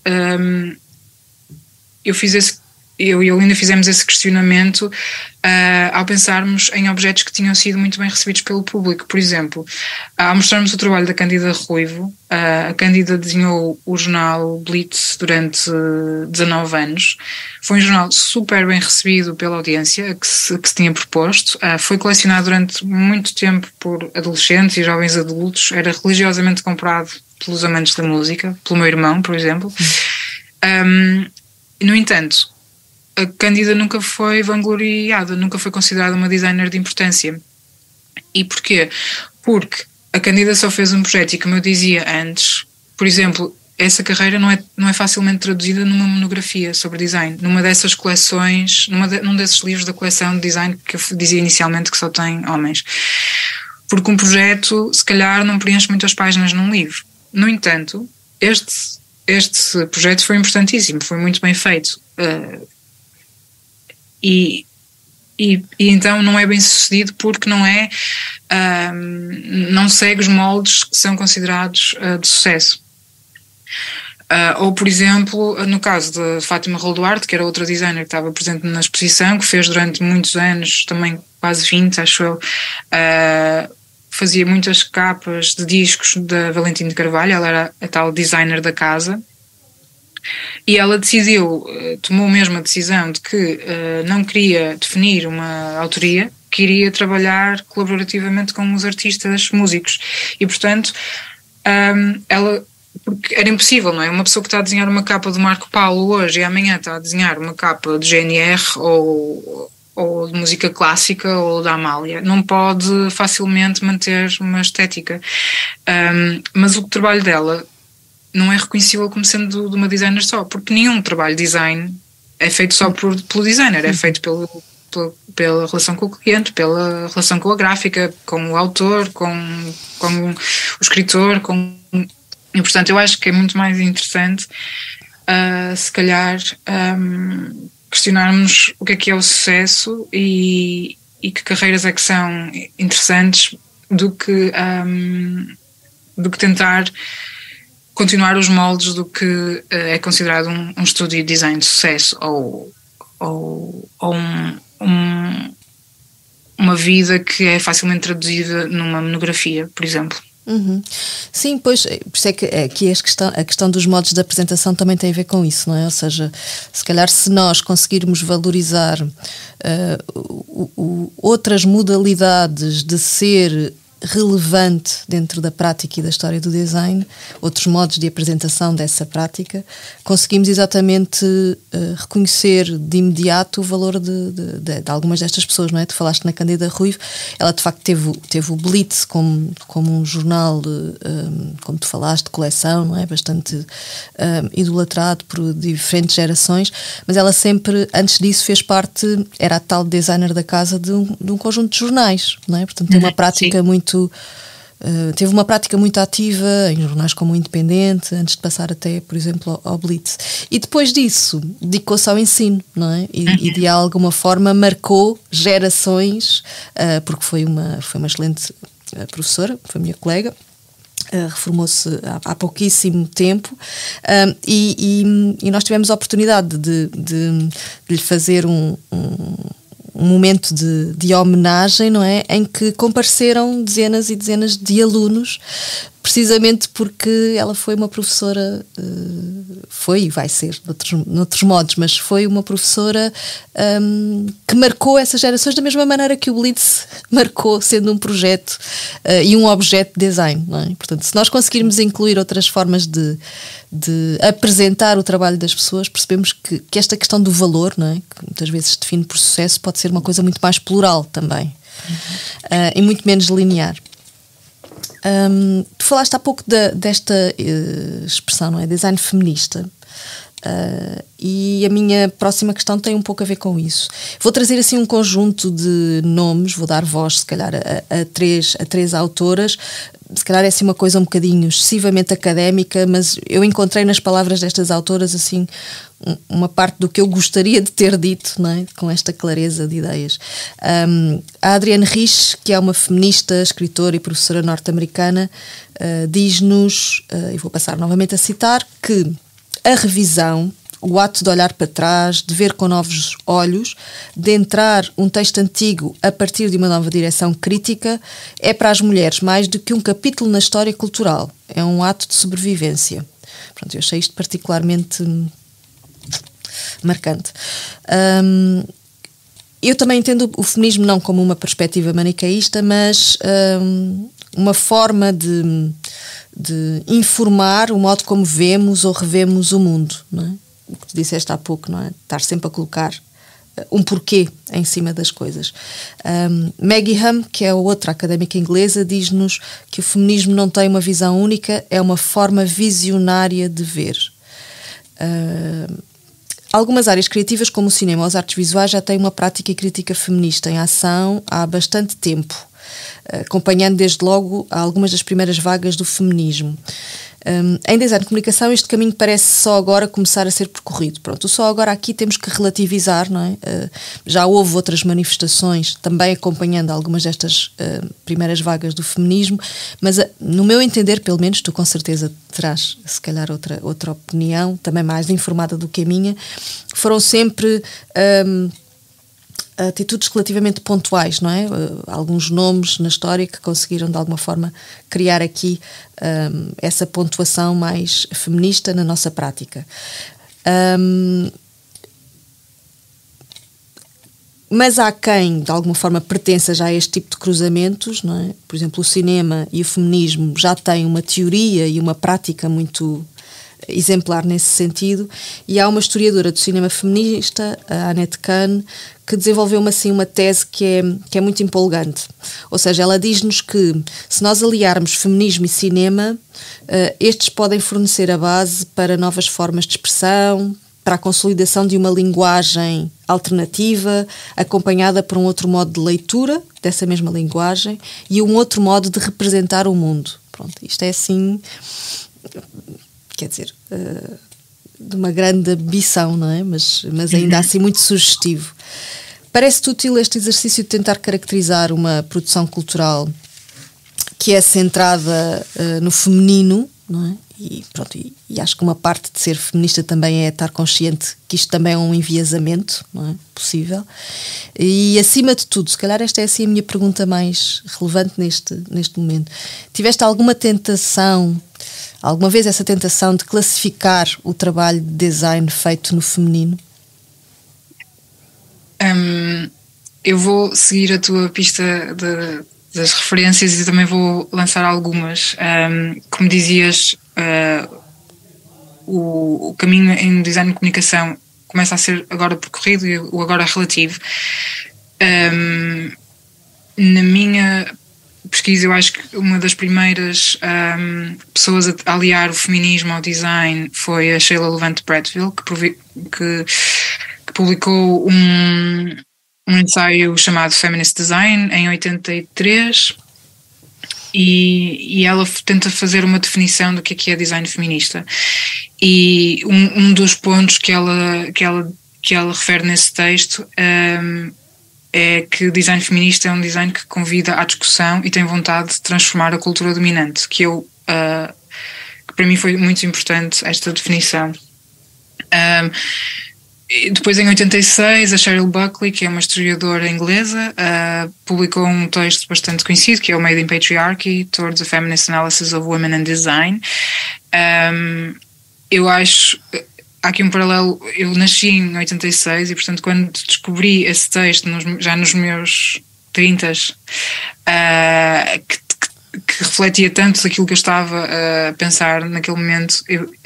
eu e a Linda fizemos esse questionamento ao pensarmos em objetos que tinham sido muito bem recebidos pelo público. Por exemplo, ao mostrarmos o trabalho da Cândida Ruivo, a Cândida desenhou o jornal Blitz durante 19 anos. Foi um jornal super bem recebido pela audiência que se tinha proposto. Foi colecionado durante muito tempo por adolescentes e jovens adultos. Era religiosamente comprado pelos amantes da música, pelo meu irmão, por exemplo. No entanto, a Cândida nunca foi vangloriada, nunca foi considerada uma designer de importância. E porquê? Porque a Cândida só fez um projeto e, como eu dizia antes, por exemplo, essa carreira não é facilmente traduzida numa monografia sobre design, numa dessas coleções, num desses livros da coleção de design que eu dizia inicialmente que só tem homens. Porque um projeto, se calhar, não preenche muitas páginas num livro. No entanto, este projeto foi importantíssimo, foi muito bem feito. E então não é bem sucedido porque não segue os moldes que são considerados de sucesso. Ou, por exemplo, no caso de Fátima Rol Duarte, que era outra designer que estava presente na exposição, que fez durante muitos anos, também quase 20, acho eu, fazia muitas capas de discos da Valentim de Carvalho. Ela era a tal designer da casa. E ela tomou mesmo a decisão de que não queria definir uma autoria, queria trabalhar colaborativamente com os artistas músicos. E, portanto, porque era impossível, não é? Uma pessoa que está a desenhar uma capa de Marco Paulo hoje e amanhã está a desenhar uma capa de GNR ou de música clássica ou da Amália, não pode facilmente manter uma estética. Mas o trabalho dela não é reconhecível como sendo de uma designer só, porque nenhum trabalho de design é feito só pelo designer, é feito pela relação com o cliente, pela relação com a gráfica, com o autor, com o escritor, e portanto eu acho que é muito mais interessante se calhar questionarmos o que é o sucesso e que carreiras é que são interessantes do que tentar continuar os moldes do que é considerado um estúdio de design de sucesso ou uma vida que é facilmente traduzida numa monografia, por exemplo. Sim, pois, por isso é que aqui a questão dos modos de apresentação também tem a ver com isso, não é? Ou seja, se calhar se nós conseguirmos valorizar outras modalidades de ser relevante dentro da prática e da história do design, outros modos de apresentação dessa prática, conseguimos exatamente reconhecer de imediato o valor de algumas destas pessoas, não é? Tu falaste na Cândida Ruivo, ela de facto teve o Blitz como um jornal, como tu falaste, de coleção, não é? Bastante idolatrado por diferentes gerações, mas ela sempre, antes disso, fez parte, era a tal designer da casa de um conjunto de jornais, não é? Portanto, tem uma prática muito teve uma prática muito ativa em jornais como o Independente, antes de passar até, por exemplo, ao Blitz. E depois disso, dedicou-se ao ensino, não é? E de alguma forma marcou gerações, porque foi uma excelente professora, foi minha colega, reformou-se há pouquíssimo tempo, e nós tivemos a oportunidade de lhe fazer um momento de homenagem, não é? Em que compareceram dezenas e dezenas de alunos, precisamente porque ela foi uma professora, foi e vai ser noutros modos, mas foi uma professora que marcou essas gerações da mesma maneira que o Blitz marcou, sendo um projeto e um objeto de design, não é? Portanto, se nós conseguirmos incluir outras formas de apresentar o trabalho das pessoas, percebemos que esta questão do valor, não é? Que muitas vezes se define por sucesso, pode ser uma coisa muito mais plural também, e muito menos linear. Tu falaste há pouco desta expressão, não é? Design feminista. E a minha próxima questão tem um pouco a ver com isso. Vou trazer assim um conjunto de nomes, vou dar voz se calhar a três autoras. Se calhar é assim uma coisa um bocadinho excessivamente académica, mas eu encontrei nas palavras destas autoras assim uma parte do que eu gostaria de ter dito, não é? Com esta clareza de ideias. A Adrienne Rich, que é uma feminista, escritora e professora norte-americana, diz-nos, e vou passar novamente a citar, que a revisão, o ato de olhar para trás, de ver com novos olhos, de entrar um texto antigo a partir de uma nova direção crítica, é para as mulheres mais do que um capítulo na história cultural. É um ato de sobrevivência. Pronto, eu achei isto particularmente marcante. Eu também entendo o feminismo não como uma perspectiva manicaísta, mas uma forma de informar o modo como vemos ou revemos o mundo, não é? O que tu disseste há pouco, não é? Estar sempre a colocar um porquê em cima das coisas. Maggie Humm, que é outra académica inglesa, diz-nos que o feminismo não tem uma visão única, é uma forma visionária de ver. Algumas áreas criativas, como o cinema ou as artes visuais, já têm uma prática e crítica feminista em ação há bastante tempo, acompanhando desde logo algumas das primeiras vagas do feminismo. Em design de comunicação este caminho parece só agora começar a ser percorrido. Pronto, só agora aqui temos que relativizar, não é? Já houve outras manifestações também acompanhando algumas destas primeiras vagas do feminismo, mas no meu entender, pelo menos, tu com certeza terás se calhar outra opinião, também mais informada do que a minha, foram sempre atitudes relativamente pontuais, não é? Alguns nomes na história que conseguiram de alguma forma criar aqui essa pontuação mais feminista na nossa prática. Mas há quem de alguma forma pertença já a este tipo de cruzamentos, não é? Por exemplo, o cinema e o feminismo já têm uma teoria e uma prática muito exemplar nesse sentido, e há uma historiadora do cinema feminista, a Annette Kahn, que desenvolveu assim uma tese que é muito empolgante. Ou seja, ela diz-nos que se nós aliarmos feminismo e cinema, estes podem fornecer a base para novas formas de expressão, para a consolidação de uma linguagem alternativa, acompanhada por um outro modo de leitura dessa mesma linguagem e um outro modo de representar o mundo. Pronto, isto é assim, quer dizer, de uma grande ambição, não é? Mas ainda assim muito sugestivo. Parece-te útil este exercício de tentar caracterizar uma produção cultural que é centrada no feminino, não é? E pronto, e acho que uma parte de ser feminista também é estar consciente que isto também é um enviesamento, não é? Possível. E acima de tudo, se calhar esta é assim a minha pergunta mais relevante neste momento. Tiveste alguma tentação, alguma vez essa tentação de classificar o trabalho de design feito no feminino? Eu vou seguir a tua pista das referências e também vou lançar algumas. Como dizias, o caminho em design de comunicação começa a ser agora percorrido e o agora relativo. Na minha pesquisa, eu acho que uma das primeiras pessoas a aliar o feminismo ao design foi a Sheila Levant-Bretteville, que publicou um ensaio chamado Feminist Design em 83 e ela tenta fazer uma definição do que é design feminista, e um dos pontos que ela refere nesse texto é que design feminista é um design que convida à discussão e tem vontade de transformar a cultura dominante, que para mim foi muito importante esta definição. Depois, em 86, a Cheryl Buckley, que é uma historiadora inglesa, publicou um texto bastante conhecido, que é o Made in Patriarchy, Towards a Feminist Analysis of Women and Design. Eu acho, há aqui um paralelo, eu nasci em 86 e, portanto, quando descobri esse texto, já nos meus 30s, que refletia tanto daquilo que eu estava a pensar naquele momento,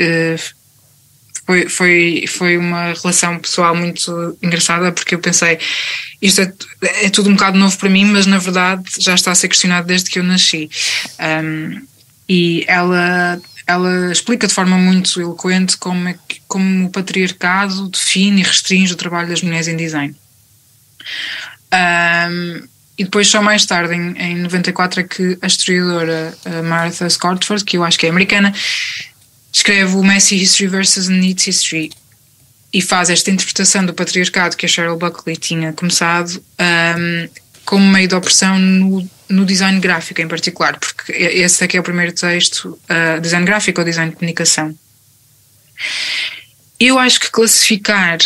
foi uma relação pessoal muito engraçada, porque eu pensei, isto é tudo um bocado novo para mim, mas na verdade já está a ser questionado desde que eu nasci. E ela explica de forma muito eloquente como o patriarcado define e restringe o trabalho das mulheres em design. E depois, só mais tarde, em 94, é que a historiadora Martha Scortford, que eu acho que é americana, escreve o Messy History versus Neat History e faz esta interpretação do patriarcado que a Cheryl Buckley tinha começado como meio de opressão no design gráfico em particular, porque esse é que é o primeiro texto, design gráfico ou design de comunicação. Eu acho que classificar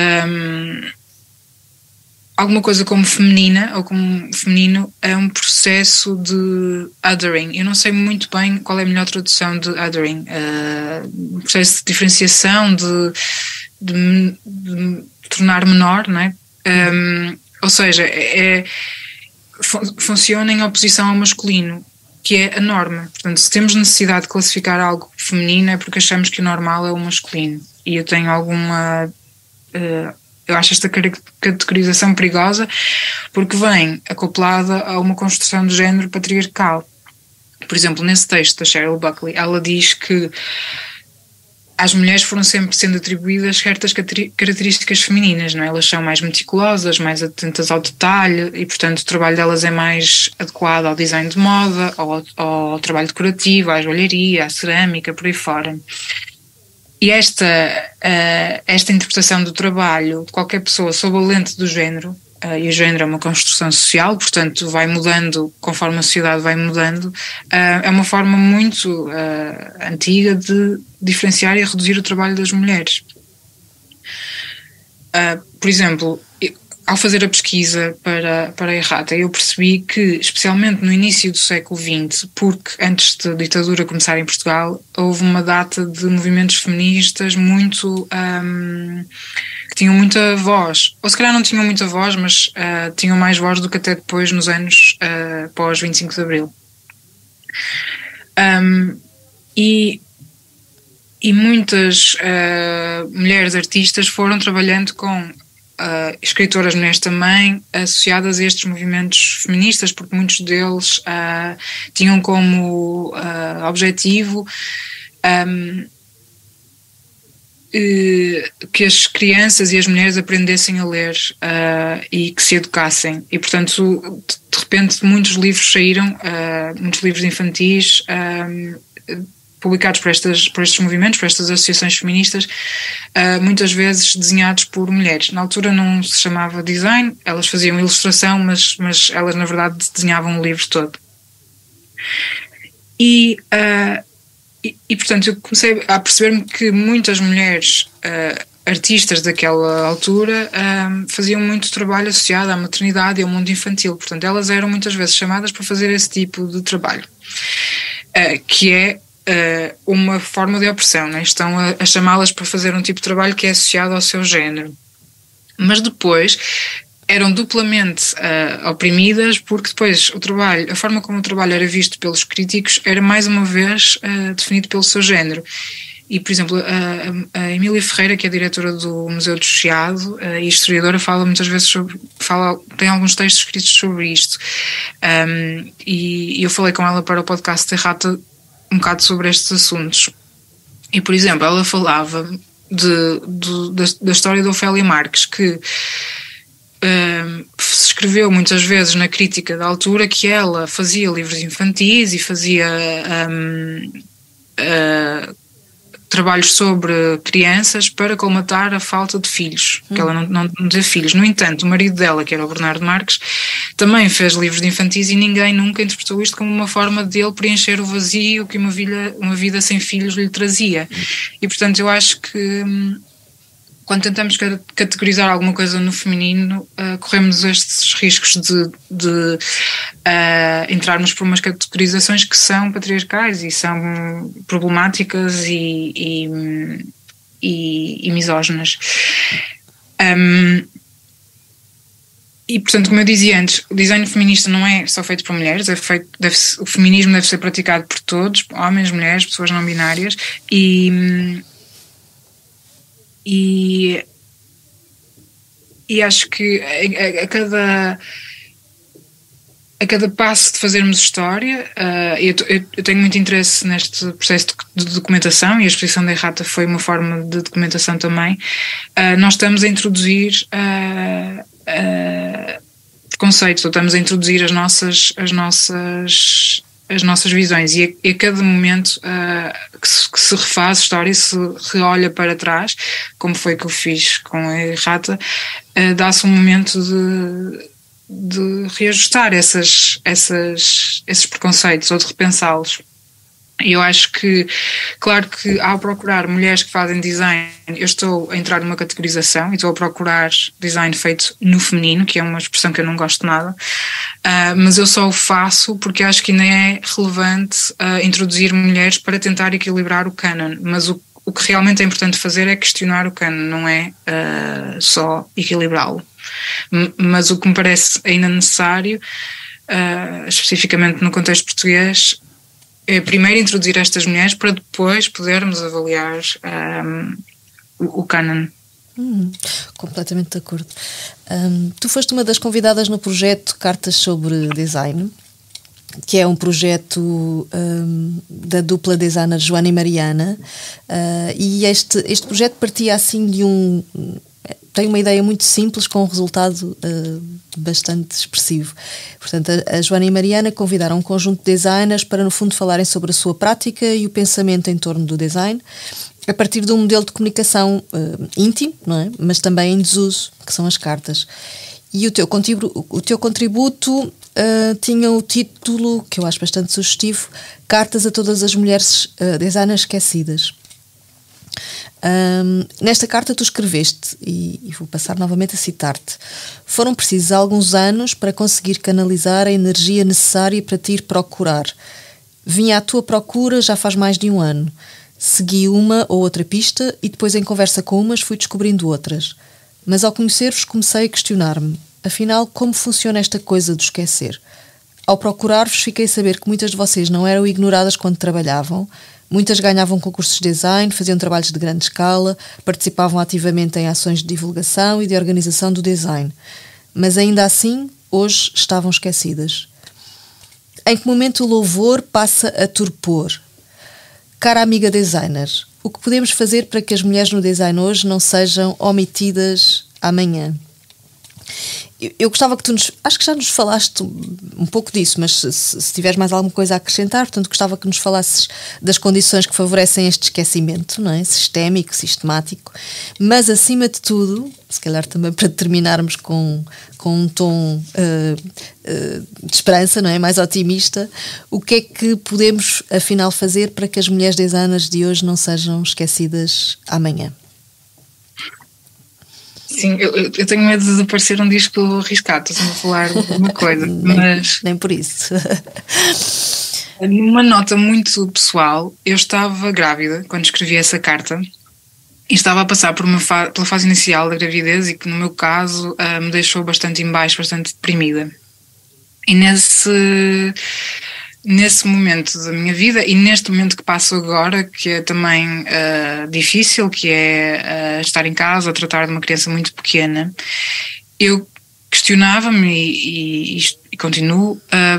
alguma coisa como feminina ou como feminino é um processo de othering. Eu não sei muito bem qual é a melhor tradução de othering. Um processo de diferenciação, de tornar menor, não é? Ou seja, funciona em oposição ao masculino, que é a norma. Portanto, se temos necessidade de classificar algo feminino é porque achamos que o normal é o masculino. E eu tenho alguma... eu acho esta categorização perigosa porque vem acoplada a uma construção de género patriarcal. Por exemplo, nesse texto da Cheryl Buckley, ela diz que às mulheres foram sempre sendo atribuídas certas características femininas, não é? Elas são mais meticulosas, mais atentas ao detalhe e, portanto, o trabalho delas é mais adequado ao design de moda, ao trabalho decorativo, à joalharia, à cerâmica, por aí fora. E esta interpretação do trabalho de qualquer pessoa sob a lente do género, e o género é uma construção social, portanto vai mudando conforme a sociedade vai mudando, é uma forma muito antiga de diferenciar e reduzir o trabalho das mulheres. Por exemplo, ao fazer a pesquisa para a Errata, eu percebi que, especialmente no início do século XX, porque antes da ditadura começar em Portugal, houve uma data de movimentos feministas muito... que tinham muita voz, ou se calhar não tinham muita voz, mas tinham mais voz do que até depois, nos anos pós 25 de Abril. E muitas mulheres artistas foram trabalhando com escritoras mulheres também associadas a estes movimentos feministas, porque muitos deles tinham como objetivo que as crianças e as mulheres aprendessem a ler e que se educassem, e portanto de repente muitos livros saíram, muitos livros infantis publicados por estes movimentos, por estas associações feministas, muitas vezes desenhados por mulheres. Na altura não se chamava design, elas faziam ilustração, mas elas na verdade desenhavam o livro todo. E portanto, eu comecei a perceber-me que muitas mulheres artistas daquela altura faziam muito trabalho associado à maternidade e ao mundo infantil. Portanto, elas eram muitas vezes chamadas para fazer esse tipo de trabalho, que é uma forma de opressão, né? Estão a chamá-las para fazer um tipo de trabalho que é associado ao seu género. Mas depois eram duplamente oprimidas, porque depois o trabalho, a forma como o trabalho era visto pelos críticos era mais uma vez definido pelo seu género. E, por exemplo, a Emília Ferreira, que é diretora do Museu do Chiado e historiadora, fala muitas vezes tem alguns textos escritos sobre isto. E eu falei com ela para o podcast da Errata um bocado sobre estes assuntos. E, por exemplo, ela falava da história de Ofélia Marques, que se escreveu muitas vezes na crítica da altura que ela fazia livros infantis e fazia trabalhos sobre crianças para colmatar a falta de filhos, que ela não teve filhos. No entanto, o marido dela, que era o Bernardo Marques, também fez livros de infantis e ninguém nunca interpretou isto como uma forma dele preencher o vazio que uma vida sem filhos lhe trazia. E, portanto, eu acho que quando tentamos categorizar alguma coisa no feminino, corremos estes riscos de entrarmos por umas categorizações que são patriarcais e são problemáticas e misóginas. E, portanto, como eu dizia antes, o design feminista não é só feito por mulheres, o feminismo deve ser praticado por todos, homens, mulheres, pessoas não binárias, e acho que a cada passo de fazermos história, eu tenho muito interesse neste processo de documentação, e a exposição da Errata foi uma forma de documentação também. Nós estamos a introduzir conceitos, ou estamos a introduzir as nossas visões, e a cada momento que se refaz a história, se reolha para trás, como foi que eu fiz com a Errata, dá-se um momento de reajustar esses preconceitos ou de repensá-los. E eu acho que, claro que ao procurar mulheres que fazem design, eu estou a entrar numa categorização e estou a procurar design feito no feminino, que é uma expressão que eu não gosto nada, mas eu só o faço porque acho que ainda é relevante introduzir mulheres para tentar equilibrar o canon, mas o que realmente é importante fazer é questionar o canon, não é só equilibrá-lo. Mas o que me parece ainda necessário, especificamente no contexto português, é primeiro introduzir estas mulheres para depois podermos avaliar o canon. Completamente de acordo. Tu foste uma das convidadas no projeto Cartas sobre Design, que é um projeto da dupla designer Joana e Mariana, e este projeto partia assim de tem uma ideia muito simples com um resultado bastante expressivo. Portanto, a Joana e a Mariana convidaram um conjunto de designers para, no fundo, falarem sobre a sua prática e o pensamento em torno do design, a partir de um modelo de comunicação íntimo, não é? Mas também em desuso, que são as cartas. E o teu contributo tinha o título, que eu acho bastante sugestivo, Cartas a todas as mulheres designers esquecidas. Nesta carta tu escreveste, e vou passar novamente a citar-te: foram precisos alguns anos para conseguir canalizar a energia necessária para te ir procurar. Vinha à tua procura já faz mais de um ano. Segui uma ou outra pista e depois, em conversa com umas, fui descobrindo outras. Mas ao conhecer-vos comecei a questionar-me: afinal, como funciona esta coisa do esquecer? Ao procurar-vos fiquei a saber que muitas de vocês não eram ignoradas quando trabalhavam. Muitas ganhavam concursos de design, faziam trabalhos de grande escala, participavam ativamente em ações de divulgação e de organização do design. Mas ainda assim, hoje estavam esquecidas. Em que momento o louvor passa a torpor? Cara amiga designer, o que podemos fazer para que as mulheres no design hoje não sejam omitidas amanhã? eu gostava que tu acho que já nos falaste um pouco disso, mas se tiveres mais alguma coisa a acrescentar, portanto gostava que nos falasses das condições que favorecem este esquecimento, não é? Sistémico, sistemático, mas acima de tudo, se calhar também para terminarmos com um tom de esperança, não é? Mais otimista, o que é que podemos afinal fazer para que as mulheres designers de hoje não sejam esquecidas amanhã? Sim, eu tenho medo de parecer um disco arriscado, estou a falar de uma coisa, mas... Nem por isso. Uma nota muito pessoal, eu estava grávida quando escrevi essa carta e estava a passar por pela fase inicial da gravidez e que no meu caso me deixou bastante em baixo, bastante deprimida. E nesse momento da minha vida e neste momento que passo agora, que é também difícil, que é estar em casa a tratar de uma criança muito pequena, eu questionava-me e continuo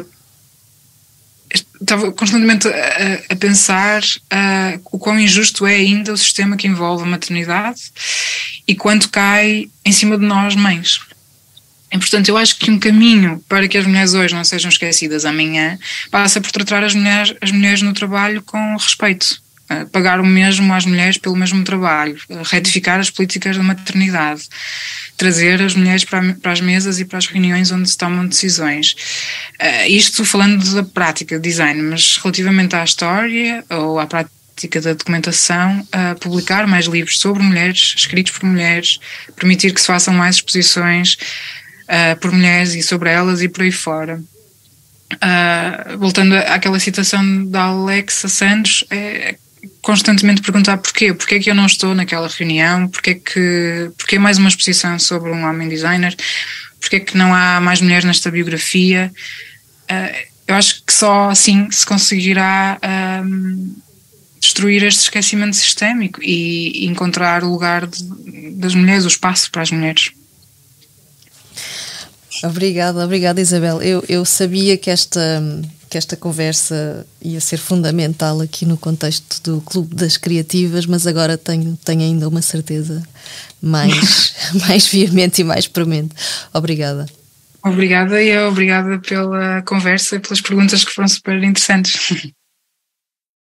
estava constantemente a pensar o quão injusto é ainda o sistema que envolve a maternidade e quanto cai em cima de nós mães. E, portanto, eu acho que um caminho para que as mulheres hoje não sejam esquecidas amanhã passa por tratar as mulheres no trabalho com respeito, pagar o mesmo às mulheres pelo mesmo trabalho, retificar as políticas da maternidade, trazer as mulheres para as mesas e para as reuniões onde se tomam decisões. Isto falando da prática de design, mas relativamente à história ou à prática da documentação, publicar mais livros sobre mulheres, escritos por mulheres, permitir que se façam mais exposições por mulheres e sobre elas e por aí fora. Voltando àquela citação da Alexa Santos, constantemente perguntar porquê é que eu não estou naquela reunião, porquê mais uma exposição sobre um homem designer, porquê é que não há mais mulheres nesta biografia. Eu acho que só assim se conseguirá destruir este esquecimento sistémico e encontrar o lugar das mulheres, o espaço para as mulheres. Obrigada Isabel. Eu sabia que esta conversa ia ser fundamental aqui no contexto do Clube das Criativas, mas agora tenho ainda uma certeza mais veemente e mais premente. Obrigada. Obrigada pela conversa e pelas perguntas que foram super interessantes.